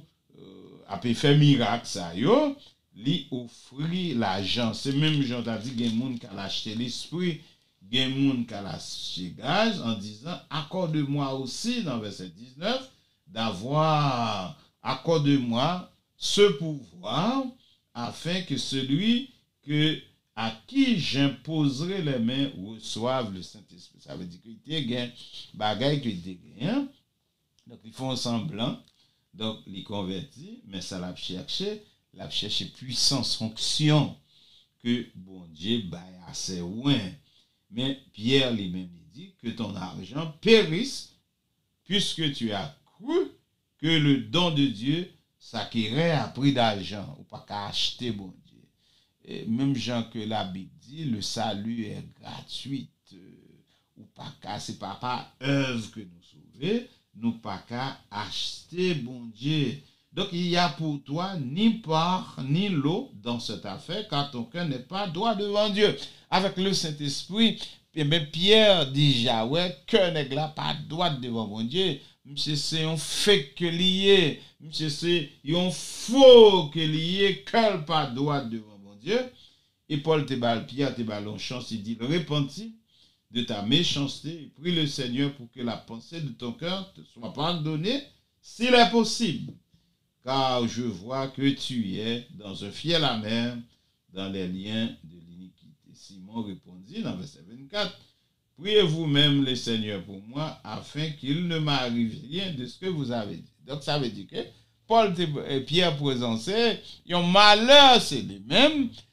a pu faire miracle ça yo, lui offrit l'argent. C'est même Jean t'a dit qu'il y a des gens qui ont acheté l'esprit, il y a des gens qui ont acheté gage en disant accorde-moi aussi dans verset 19 d'avoir accorde-moi ce pouvoir afin que celui à qui j'imposerai les mains reçoive le Saint-Esprit. Ça veut dire qu'il y a des bagailles qui sont donc ils font semblant, donc ils convertis, mais ça l'a cherché puissance, fonction que bon Dieu baille assez loin. Mais Pierre lui-même dit que ton argent périsse puisque tu as cru que le don de Dieu s'acquérait à prix d'argent ou pas qu'à acheter bon Dieu. Et même Jean que la Bible dit, le salut est gratuit ou pas qu'à, c'est pas par œuvre que nous sauvons, nous pas qu'à acheter bon Dieu. Donc il y a pour toi ni part ni lot dans cette affaire car ton cœur n'est pas droit devant Dieu. Avec le Saint-Esprit, eh bien, Pierre dit ouais, cœur n'est pas droit devant mon Dieu. Monsieur, c'est un fait que lié. Monsieur, c'est un faux que lié. Cœur pas droit devant mon Dieu. Et Paul Pierre te ballon chance, il dit, repentis de ta méchanceté. Prie le Seigneur pour que la pensée de ton cœur te soit pardonnée, s'il est possible. Car je vois que tu es dans un fiel amer, dans les liens de l'iniquité. Simon répondit dans verset 24. Priez vous-même le Seigneur pour moi, afin qu'il ne m'arrive rien de ce que vous avez dit. Donc ça veut dire que Paul et Pierre présençaient, ils ont malheur, c'est les mêmes,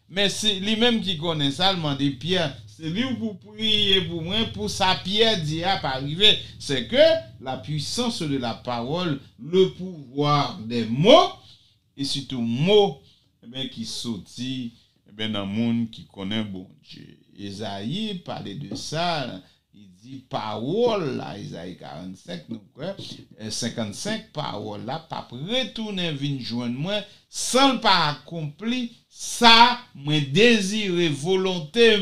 Mais c'est lui-même qui connaît ça, le demande Pierre. C'est lui pour prier pour moi, pour sa Pierre d'y arriver. C'est que la puissance de la parole, le pouvoir des mots, et surtout mots qui sortit dans le monde qui connaît bon Dieu. Esaïe parlait de ça. Il dit parole là, Isaïe 45, donc, 55, parole là, pas retourner venir joindre moi, sans pas accomplir ça, moi désirer volonté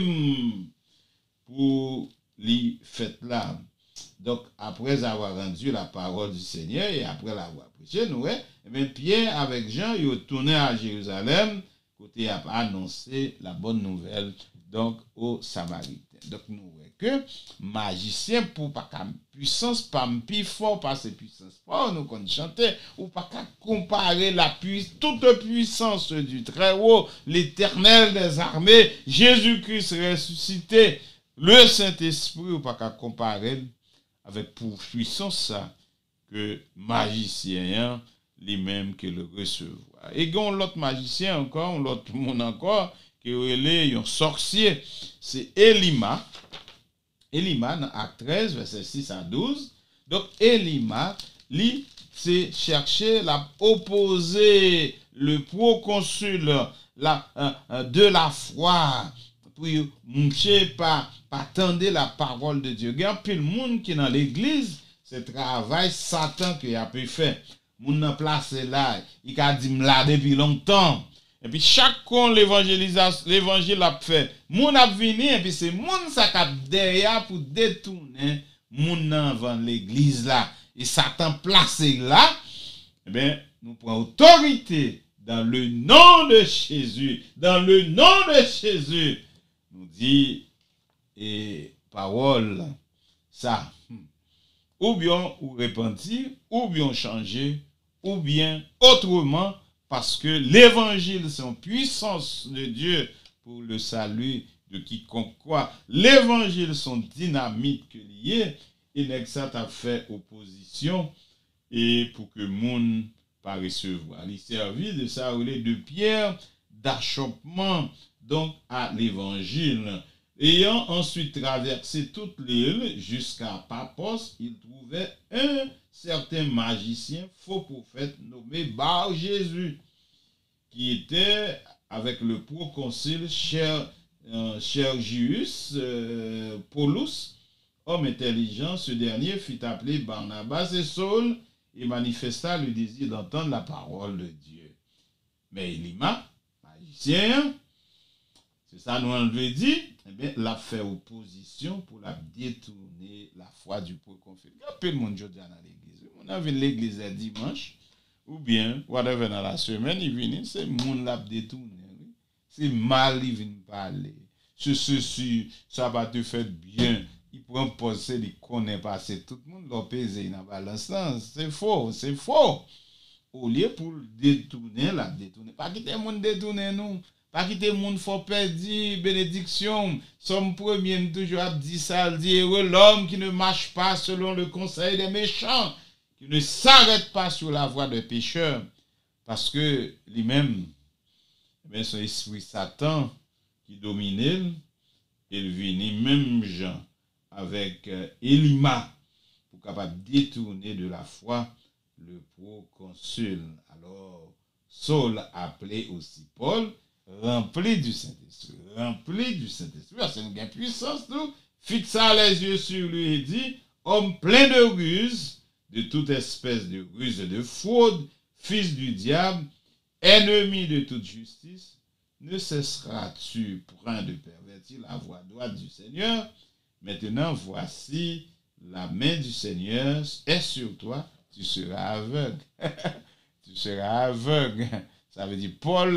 pour les fêtes là. Donc, après avoir rendu la parole du Seigneur et après l'avoir prêché, nous, Pierre avec Jean, ils ont tourné à Jérusalem, côté a annoncé la bonne nouvelle, donc, aux Samaritains. Donc, nous voyons que magicien, pour pas qu'à puissance, pas plus fort, pas ces puissances fort, nous qu'on chantait, ou pas qu'à comparer toute puissance du Très-Haut, l'Éternel des armées, Jésus-Christ ressuscité, le Saint-Esprit, ou pas qu'à comparer avec pour puissance ça, que magicien, lui-même qui le recevoir. Et quand l'autre magicien encore, l'autre monde encore, qui est un sorcier, c'est Élima. Élima, dans Acte 13, verset 6 à 12. Donc, Élima, lui, c'est chercher la opposer le proconsul de la foi pour ne pas attendre la parole de Dieu. Il y a plus le monde qui est dans l'église, c'est travail Satan qui a pu faire. Moun nan place là, il a dit là depuis longtemps. Et puis chaque con l'évangile a fait, moun a venu et puis c'est moun ça qui a derrière pour détourner moun nan van l'église là. Et Satan placé là, eh bien nous prenons autorité dans le nom de Jésus, dans le nom de Jésus. Nous dit et parole ça ou bien ou repentir, ou bien changer, ou bien autrement, parce que l'évangile, c'est une puissance de Dieu pour le salut de quiconque croit. L'évangile, son dynamique lié, et ça a fait opposition, et pour que le monde pas recevoir. Il servit de ça, de pierre d'achoppement, donc à l'évangile. Ayant ensuite traversé toute l'île jusqu'à Paphos, il trouvait un certain magicien, faux prophète, nommé Bar Jésus, qui était avec le proconsul Sergius Paulus, homme intelligent. Ce dernier fit appeler Barnabas et Saul et manifesta le désir d'entendre la parole de Dieu. Mais Élima, magicien, c'est ça nous on veut dire, eh bien, l'a fait opposition pour la détourner la foi du proconsul. Il y a peu de monde aujourd'hui dans l'église. On a vu l'église le dimanche, ou bien, whatever dans la semaine, il vient, c'est monde l'a détourné. C'est mal, il vient parler. Ceci, ça va te faire bien. Il prend possé, il connaît pas, c'est tout le monde l'a pesé dans la balance. C'est faux, c'est faux. Au lieu pour détourner, la détourner. Pas quitter le monde détourner, nous. Pas quitter le monde faut perdre bénédiction. Somme premier toujours a dit ça, dit heureux l'homme qui ne marche pas selon le conseil des méchants, qui ne s'arrête pas sur la voie des pécheurs, parce que lui-même, eh son esprit Satan qui domine, il vient même Jean avec Élima pour capable détourner de la foi le proconsul. Alors Saul appelé aussi Paul, rempli du Saint-Esprit, c'est une puissance, nous, fixa les yeux sur lui et dit, homme plein de ruses, de toute espèce de ruse et de fraude, fils du diable, ennemi de toute justice, ne cesseras-tu point de pervertir la voie droite du Seigneur? Maintenant, voici, la main du Seigneur est sur toi, tu seras aveugle. Tu seras aveugle. Ça veut dire Paul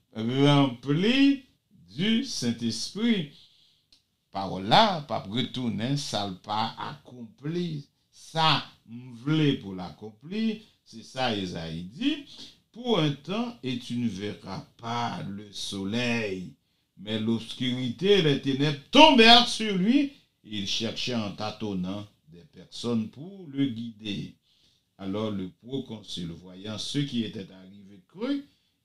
rempli du Saint-Esprit. Parole là, pas retourner, ça pas accompli. Ça, m'vle pour l'accomplir, c'est ça Esaïe dit. Pour un temps, et tu ne verras pas le soleil, mais l'obscurité et les ténèbres tombèrent sur lui, et il cherchait en tâtonnant des personnes pour le guider. Alors le proconsul, voyant ce qui était arrivé, crut,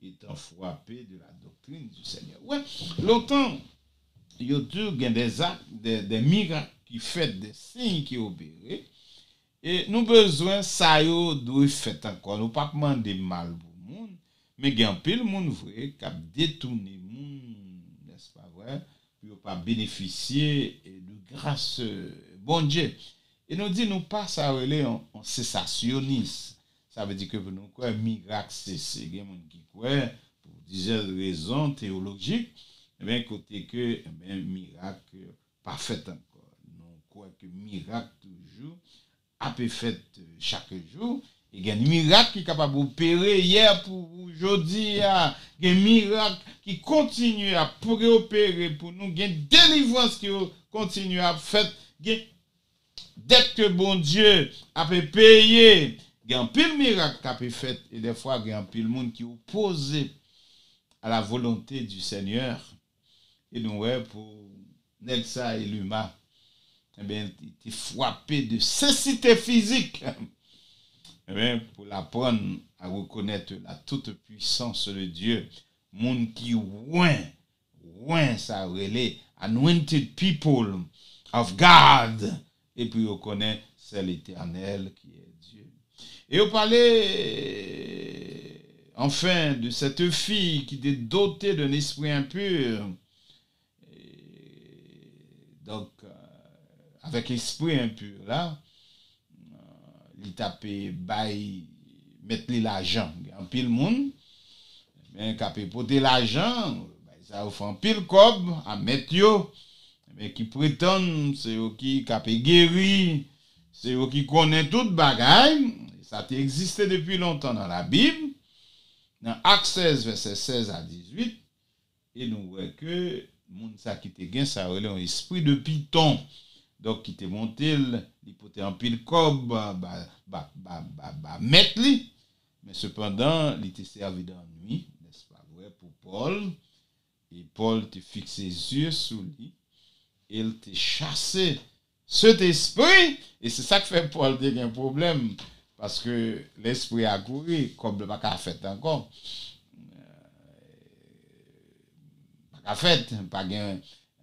étant frappé de la doctrine du Seigneur. Ouais, longtemps, il y a toujours des actes, des miracles qui fait, des signes qui opèrent. Et nous besoin ça yo doit fait encore. Nous pas demander mal pour monde, mais gen pile monde vrai qui a détourné monde, n'est-ce pas vrai, pour pas bénéficier de grâce bon Dieu. Et nous dit nous pas ça relé en cessationniste. Ça veut dire que pour nous quoi miracle c'est gen monde qui croit pour diverses raisons théologiques, eh bien côté que miracle pas fait encore. Nous croit que miracle toujours a pu fait chaque jour. Il y a un miracle qui est capable d'opérer hier pour aujourd'hui. Il y a un miracle qui continue à opérer pour nous. Il y a une délivrance qui continue à faire. Dès que bon Dieu a pu payer, il y a un pile miracle qui a pu fait. Et des fois, il y a un pile monde qui est opposé à la volonté du Seigneur. Et nous, ouais, pour Nelsa et Luma, eh bien, il était frappé de cécité physique. Eh bien, pour l'apprendre à reconnaître la toute puissance de Dieu, monde qui ouin ça relais, anointed people of God, et puis reconnaît c'est l'Éternel qui est Dieu. Et on parlait enfin de cette fille qui était dotée d'un esprit impur. Donc, avec esprit impur là, il tapé bail mettre l'argent en pile monde mais capé porter l'argent ça offre en pile cob à mettre yo mais qui prétendent c'est eux qui capé guéri, c'est eux qui connaît toute bagaille, ça a existé depuis longtemps dans la Bible dans Actes 16 verset 16 à 18 et nous voyons que monde ça qui te gain ça relève un esprit de python. Donc, qui te monté, il pote en pile cob, mettre li. Mais cependant, il te servi dans la nuit, n'est-ce pas vrai, pour Paul. Et Paul te fixe ses yeux sous lui. Et il te chassé cet esprit. Et c'est ça que fait Paul te un problème. Parce que l'esprit a couru, comme le pas fait encore. Pas fait, pas gain.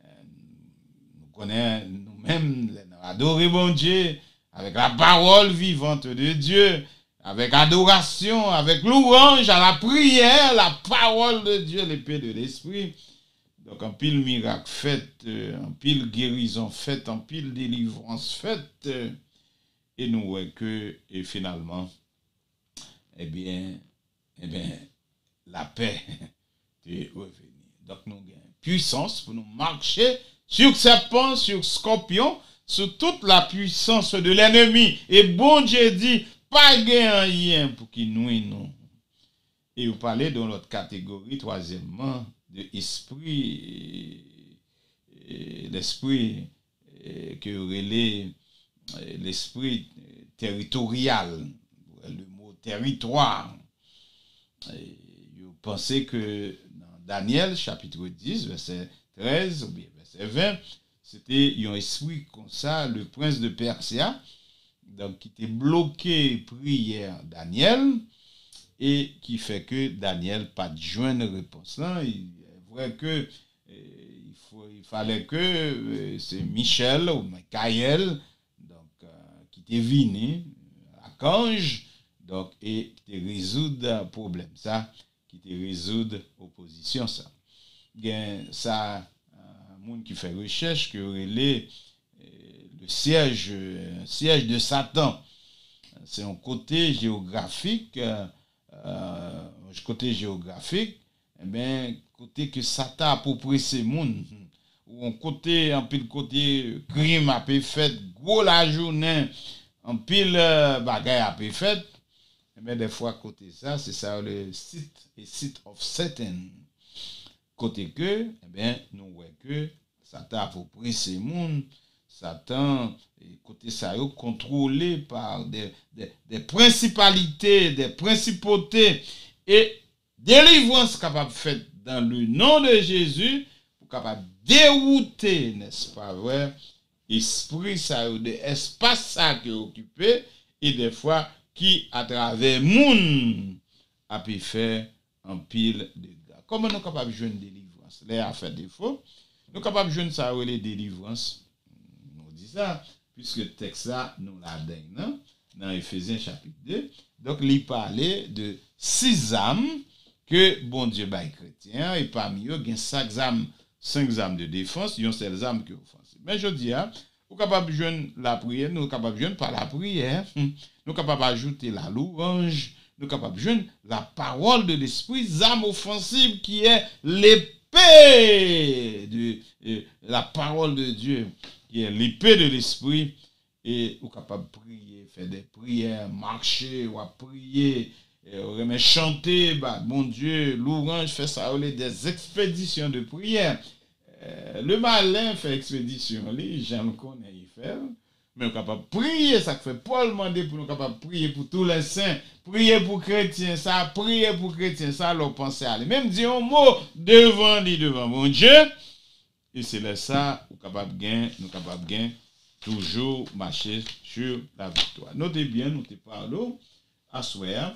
Nous-mêmes, adorer bon Dieu, avec la parole vivante de Dieu, avec adoration, avec louange, à la prière, la parole de Dieu, l'épée de l'esprit. Donc, en pile miracle fait, en pile guérison faite, en pile délivrance faite, et nous voyons que, et finalement, eh bien, la paix est revenue. Donc, nous avons puissance pour nous marcher sur serpent, sur scorpion, sur toute la puissance de l'ennemi. Et bon Dieu dit, pas rien pour qu'il nous. Et vous parlez dans l'autre catégorie, troisièmement, de esprit, l'esprit que relève l'esprit territorial, le mot territoire. Vous pensez que dans Daniel, chapitre 10, verset 13, ou bien verset 20, c'était un esprit comme ça, le prince de Persia, donc qui était bloqué prière Daniel, et qui fait que Daniel pas de joindre réponse là. Il est vrai que il fallait que c'est Michel ou Michael donc qui était venu archange donc et qui te résoudre problème ça, qui te résoudre opposition ça. Gen ça monde qui fait recherche que relais le siège de Satan. C'est un côté géographique eh bien côté que Satan a approprié ces monde ou un côté en pile côté crime a été fait gros la journée en pile bagaille a été fait eh bien des fois côté ça c'est ça le site of Satan côté que eh bien nous voyons que Satan a approprié ces monde. Satan, côté ça, est contrôlé par des principalités, des principautés et délivrance capable de faire dans le nom de Jésus pour capable dérouter, n'est-ce pas vrai, esprit ça, de espace ça qui est occupé et des fois qui à travers monde a pu faire en pile de gars. Comment nous capables de jouer une délivrance? Les a fait défaut. Nous capables de jouer ça les délivrances. On dit ça puisque le texte là nous l'a donné dans Éphésiens chapitre 2. Donc il parlait de 6 âmes que bon Dieu bail chrétien et parmi eux il y a 5 âmes de défense, une seule âme qui est offensive. Mais je dis nous capable de jouer la prière, nous capable de jouer par la prière, nous capable d'ajouter la louange, nous capable de jouer la parole de l'esprit, âme offensive qui est l'épée de la parole de Dieu, qui est l'épée de l'esprit. Et vous capable de prier, faire des prières, marcher, ou prier, remettre chanter, bah, mon Dieu, louange, fait ça, des expéditions de prière. Le malin fait expédition, les gens le connaissent, il fait. Mais nous capable de prier, ça fait Paul demander pour nous capable de prier pour tous les saints, prier pour chrétiens, ça, prier pour chrétiens, ça, leur penser à aller. Même dire un mot devant mon Dieu. Et c'est là ça, nous capable de gagner, toujours marcher sur la victoire. Notez bien, nous te parlons à soir,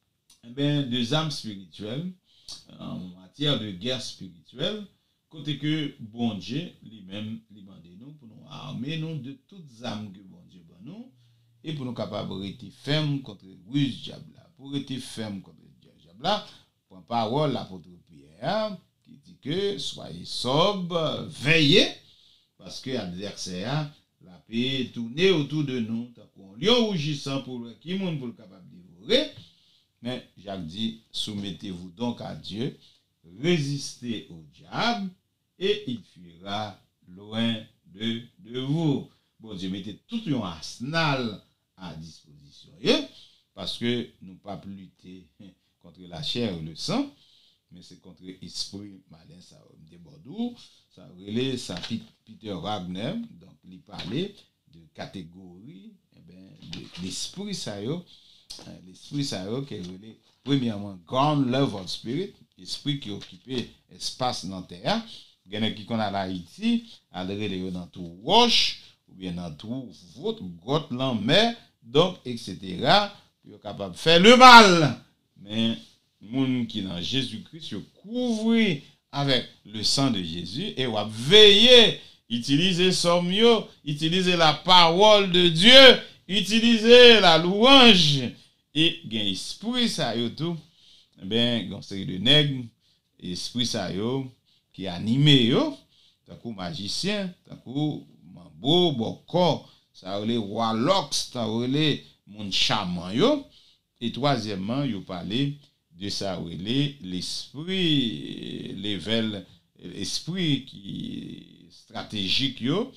des âmes spirituelles, en matière de guerre spirituelle, côté que bon Dieu lui-même lui demande nous pour nous armer nous de toutes âmes que bon Dieu donne nous et pour nous capables de rester fermes contre ruse diable. Pour rester fermes contre diable, pour parole l'apôtre Pierre qui dit que soyez sobres, veillez parce que l'adversaire la paix tourner autour de nous, tant qu'on lion rougissant pour qui monde pour le capable de dévorer. Mais Jacques dit, soumettez-vous donc à Dieu, résistez au diable, et il fuira loin de vous. Bon Dieu, mettez tout un arsenal à disposition. Parce que nous ne pouvons pas lutter contre la chair ou le sang, mais c'est contre l'esprit malin, ça de Bordeaux, ça relève ça Peter Wagner, donc il parlait de catégorie, de l'esprit ça l'esprit ça qui est relève premièrement ground level spirit, esprit qui occupe espace dans terre, il y en a qui connaît l'Haïti, aller dans tout roche ou bien dans tout votre grotte mer, donc etc. pour capable de faire le mal, mais moun qui dans Jésus-Christ couvrir avec le sang de Jésus et va veiller, utiliser son mieux, utiliser la parole de Dieu, utiliser la louange et gen esprit ça yo tout gon série de nègres esprit ça yo qui anime yo tant que magicien tant que mambo boko ça les warlocks ça les moun chaman yo et troisièmement yo parler de ça l'esprit level esprit qui stratégique yo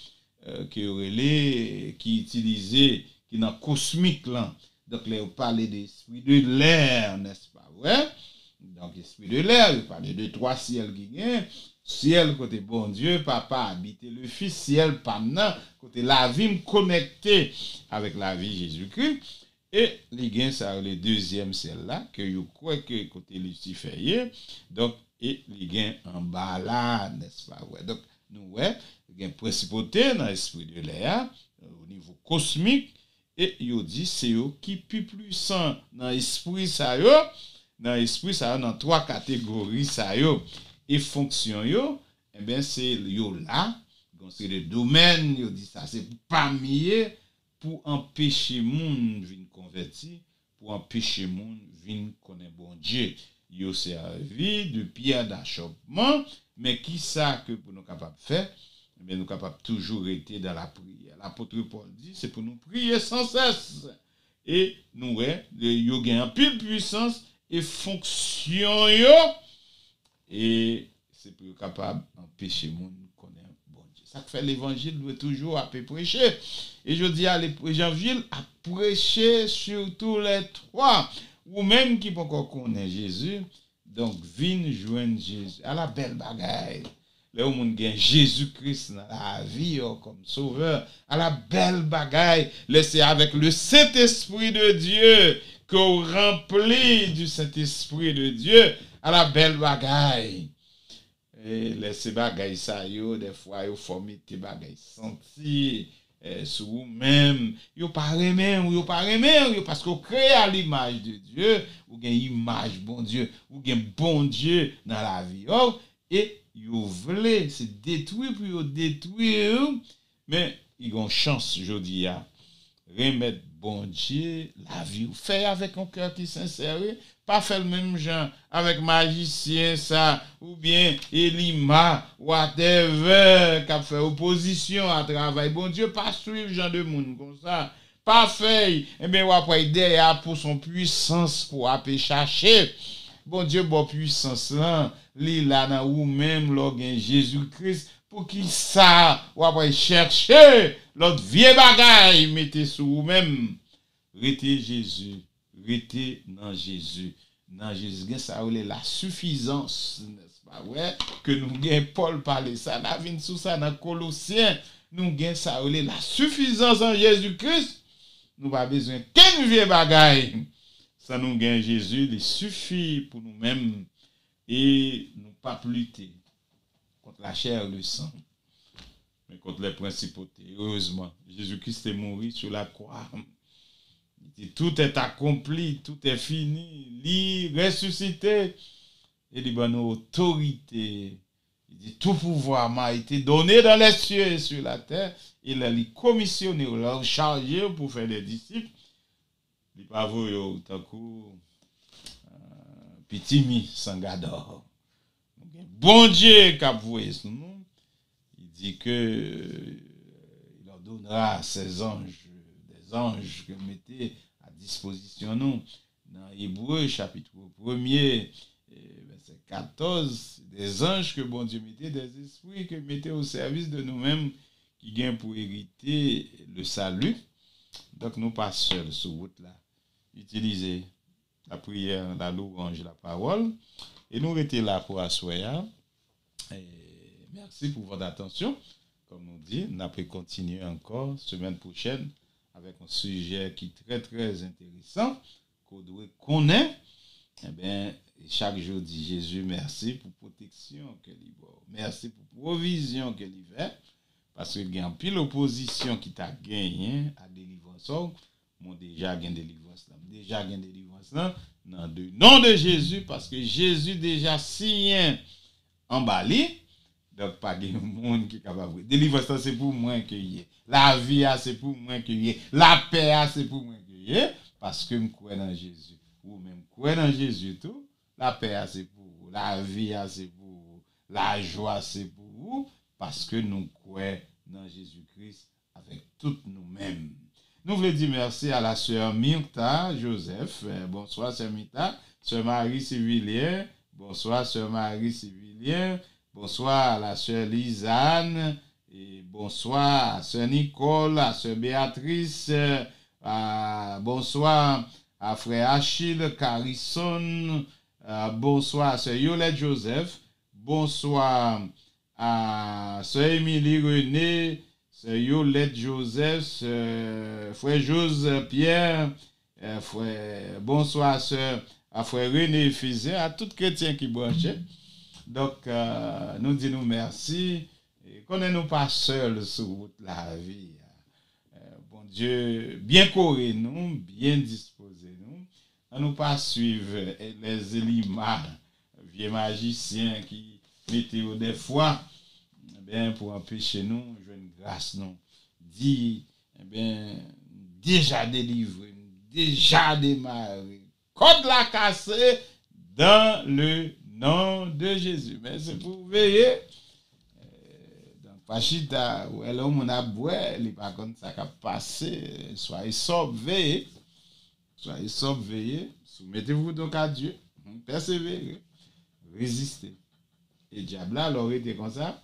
qui utilisé qui dans cosmique là. Donc là on parle d'esprit de l'air, n'est-ce pas vrai? Donc esprit de l'air, on parle de 3 ciels qui gagnent. Ciel côté bon Dieu, papa habiter le fils, ciel pendant côté la vie connectée avec la vie Jésus-Christ. Et les gains ça le deuxième ciel là que vous croyez que côté Lucifer donc et les gains en bas là, n'est-ce pas ouais. Donc nous ouais, gain principauté dans l'esprit de l'air au niveau cosmique et il dit c'est eux qui plus puissant dans l'esprit ça dans 3 catégories ça et fonction et ben c'est là donc c'est le domaine il dit ça c'est parmi pour empêcher moun vinn converti, pour empêcher moun vinn connaître bon Dieu. Yo servi de pierre d'achoppement, mais qui ça que pour nous capable faire? Mais nous capable toujours rester dans la prière. L'apôtre Paul dit c'est pour nous prier sans cesse. Et nous yo gagne en pile puissance et fonction yo et c'est pour capable empêcher moun connaître bon Dieu. Ça fait l'évangile doit toujours à prêcher. Et je dis à l'évangile à prêcher sur tous les 3 ou même qui pas encore connaît Jésus. Donc viens joindre Jésus à la belle bagaille. Là où moun gen Jésus-Christ dans la vie comme sauveur, à la belle bagaille, laissez avec le Saint-Esprit de Dieu qu'on remplit du Saint-Esprit de Dieu à la belle bagaille. Et laissez bagaille ça yo des fois yo formé tes bagaille senti sur vous-même, vous pas aimer, parce que vous créez à l'image de Dieu, vous avez une image, bon Dieu, vous avez bon Dieu dans la vie. Et vous voulez se détruire pour vous détruire, mais ils ont chance, je dis, à remettre bon Dieu la vie. Vous faites avec un cœur qui est sincère, pas faire le même genre avec magicien, ça, ou bien Elima, whatever, qui a fait opposition à travail. Bon Dieu, pas suivre genre de monde comme ça. Pas fait, et bien, ou après, derrière pour son puissance, pour aller chercher. Bon Dieu, bon puissance là, li là dans ou même l'organ Jésus-Christ pour qui ça ou après chercher l'autre vieux bagaille mettez sur vous même. Restez Jésus, restez dans Jésus. Dans Jésus, ça ou la suffisance, n'est-ce pas ouais que nous gain Paul parler ça, n'a vinn sous ça dans Colossiens, nous gain ça ou la suffisance en Jésus-Christ. Nous pas besoin qu'un vieux bagaille. Ça nous gagne Jésus, il suffit pour nous-mêmes et nous pas lutter contre la chair et le sang, mais contre les principautés. Heureusement, Jésus-Christ est mort sur la croix. Il dit, tout est accompli, tout est fini, il est ressuscité et il donne autorité. Il dit, tout pouvoir m'a été donné dans les cieux et sur la terre. Il a commissionné, il a chargé pour faire des disciples. Il pas vous tant que petit mi sangador. Bon Dieu qui a voué sur nous. Il dit que il leur donnera ses anges, des anges que mettez à disposition nous. Dans Hébreu chapitre 1er verset 14, des anges que bon Dieu mettait, des esprits que mettait au service de nous-mêmes qui gagnent pour hériter le salut. Donc nous pas seuls sur route là. Utiliser la prière, la louange, la parole. Et nous étions là pour asseoir. Merci pour votre attention. Comme nous dit, nous allons continuer encore semaine prochaine avec un sujet qui est très très intéressant, qu'on doit connaître. Eh bien, chaque jour dit Jésus, merci pour protection que il merci pour provision que il fait. Parce qu'il y a une pile opposition qui t'a gagné à délivrance. Mon déjà gain délivrance là. Déjà gain délivrance là. Dans le nom de Jésus, parce que Jésus déjà signé en Bali. Donc, pas de monde qui est capable. Délivrance c'est pour moi que y est. La vie c'est pour moi que y est. La paix c'est pour moi que y est. Parce que je crois dans Jésus. Ou même crois dans Jésus tout. La paix c'est pour vous. La vie c'est pour vous. La joie c'est pour vous. Parce que nous croyons dans Jésus-Christ avec toutes nous-mêmes. Nous voulons dire merci à la sœur Myrta Joseph. Bonsoir, sœur Myrta. Sœur Marie Civilier. Bonsoir, sœur Marie Civilier. Bonsoir à la sœur Lisanne. Et bonsoir à sœur Nicole, à sœur Béatrice. Bonsoir à frère Achille Carison. Bonsoir à sœur Yolette Joseph. Bonsoir à sœur Émilie René. Sœur Yolette Joseph, frère Joseph Pierre, frère, bonsoir sœur, à frère René Ephésien, à tous les chrétiens qui branchent. Donc, nous disons merci. Et connaissons-nous pas seuls sur la vie. Bon Dieu, bien coré nous, bien disposé nous. Nous pas suivre les élimas, vieux magiciens qui mettent des fois. Bien, pour empêcher nous, je une grâce, nous, dit, eh bien, déjà délivré, déjà démarré, code la cassée dans le nom de Jésus. Mais c'est pour veiller. Donc, Pachita, où elle on a boire, il n'est pas comme ça qui a passé, soyez sobre, veillez. Soyez sobre, veillez. Soumettez-vous donc à Dieu. Persévérez. Résistez. Et diable là, l'aurait été comme ça.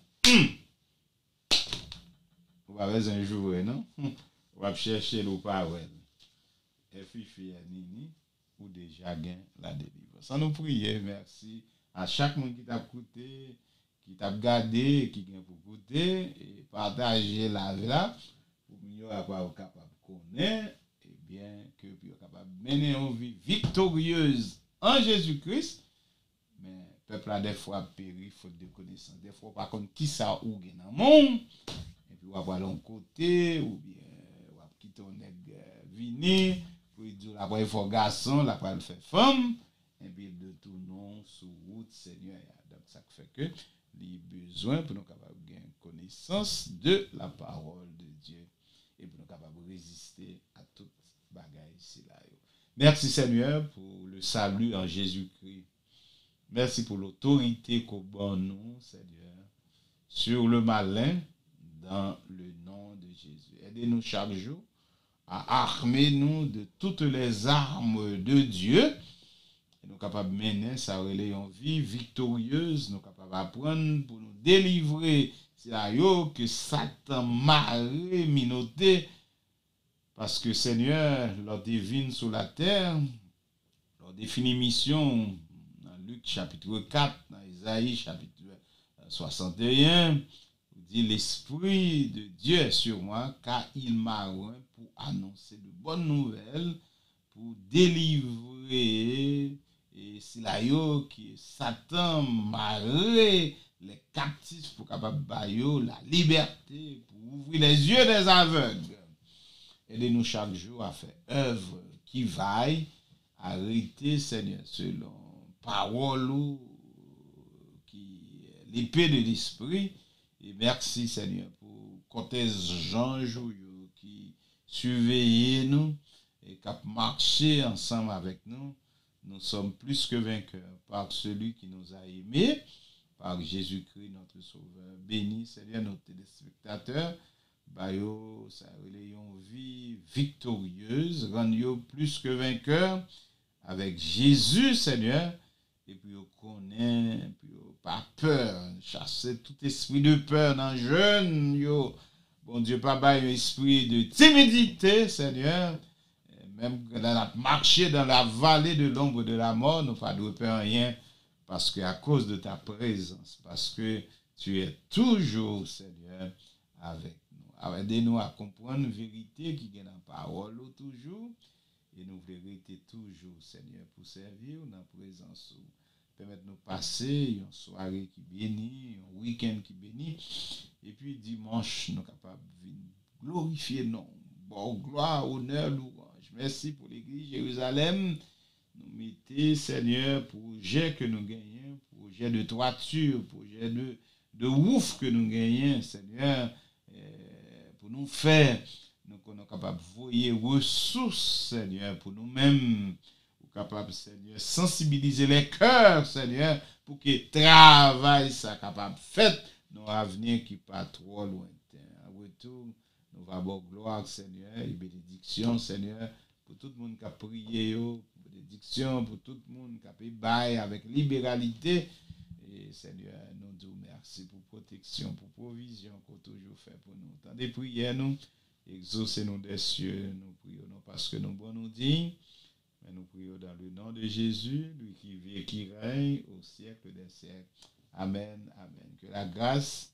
Vous avez un jour, non? Vous va chercher le parole. Et fifi nini, ou déjà gain la délivrance. Sans nous prier, merci à chaque monde qui t'a écouté, qui t'a regardé, qui vient pour écouter, et partager la vie là, pour que nous soyons capables de connaître, et bien que nous soyons capables de mener une vie victorieuse en Jésus-Christ. Mais le peuple a des fois péri faute de connaissance. Des fois, par contre, qui ça ou dans le monde? Et puis on va aller un côté, ou bien on va quitter un nègre vini, puis il dit après il faut garçon, là après il fait femme, et puis de tout nom sur route Seigneur. Donc ça fait que les besoins pour nous capables de gagner connaissance de la parole de Dieu et pour nous capables de résister à toute bagaille ici là. Merci Seigneur pour le salut en Jésus-Christ. Merci pour l'autorité qu'on donne nous, Seigneur, sur le malin dans le nom de Jésus. Aidez-nous chaque jour à armer nous de toutes les armes de Dieu. Et nous capables de mener sa une vie victorieuse, nous capables d'apprendre pour nous délivrer c'est là que Satan m'a minoté parce que Seigneur leur divine sur la terre, leur définit mission dans Luc chapitre 4, dans Isaïe chapitre 61, dit l'Esprit de Dieu est sur moi car il m'a oint pour annoncer de bonnes nouvelles, pour délivrer et c'est là que Satan m'a les captifs pour capable bailler la liberté, pour ouvrir les yeux des aveugles. Aidez-nous chaque jour à faire œuvre qui vaille, arrêter, Seigneur, selon parole qui l'épée de l'esprit. Et merci, Seigneur, pour côté gens qui surveillent nous et qui marché ensemble avec nous. Nous sommes plus que vainqueurs par celui qui nous a aimés, par Jésus-Christ, notre Sauveur. Béni, Seigneur, nos téléspectateurs. Bayo, ça une vie victorieuse, rendre plus que vainqueur avec Jésus, Seigneur, et puis on connaît, puis pas peur, chasser tout esprit de peur dans le jeune, bon Dieu, pas un esprit de timidité, Seigneur, même quand on a marché dans la vallée de l'ombre de la mort, nous pas de peur rien, parce que à cause de ta présence, parce que tu es toujours, Seigneur, avec aidez-nous à comprendre la vérité qui est dans la parole toujours. Et nous vérité toujours, Seigneur, pour servir dans la présence. Permettez-nous passer une soirée qui bénit, un week-end qui bénit. Et puis dimanche, nous sommes capables de glorifier non. Bon, gloire, honneur, louange. Merci pour l'église Jérusalem. Nous mettez, Seigneur, projet que nous gagnons, projet de toiture, projet de ouf que nous gagnons, Seigneur. Pour nous faire, nous sommes capables de voyer ressources, Seigneur, pour nous-mêmes, pour capables, Seigneur, sensibiliser les cœurs, Seigneur, pour que le travail soit capable de faire nos avenirs qui pas trop lointain. En retour, nous allons gloire, Seigneur, et bénédiction, Seigneur, pour tout le monde qui a prié, bénédiction pour tout le monde qui a payé avec libéralité. Et Seigneur, nous disons merci pour protection, pour provision qu'on toujours fait pour nous. Tant des prières, nous, exaucez-nous des cieux, nous prions non parce que nous bon nous dit, mais nous prions dans le nom de Jésus, lui qui vit et qui règne au siècle des siècles. Amen, amen. Que la grâce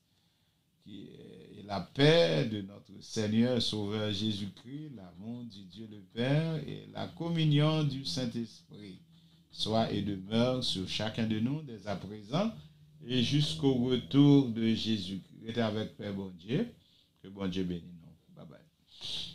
et la paix de notre Seigneur Sauveur Jésus-Christ, l'amour du Dieu le Père et la communion du Saint-Esprit soit et demeure sur chacun de nous dès à présent et jusqu'au retour de Jésus-Christ. Restez avec Père bon Dieu. Que bon Dieu bénisse nous. Bye bye.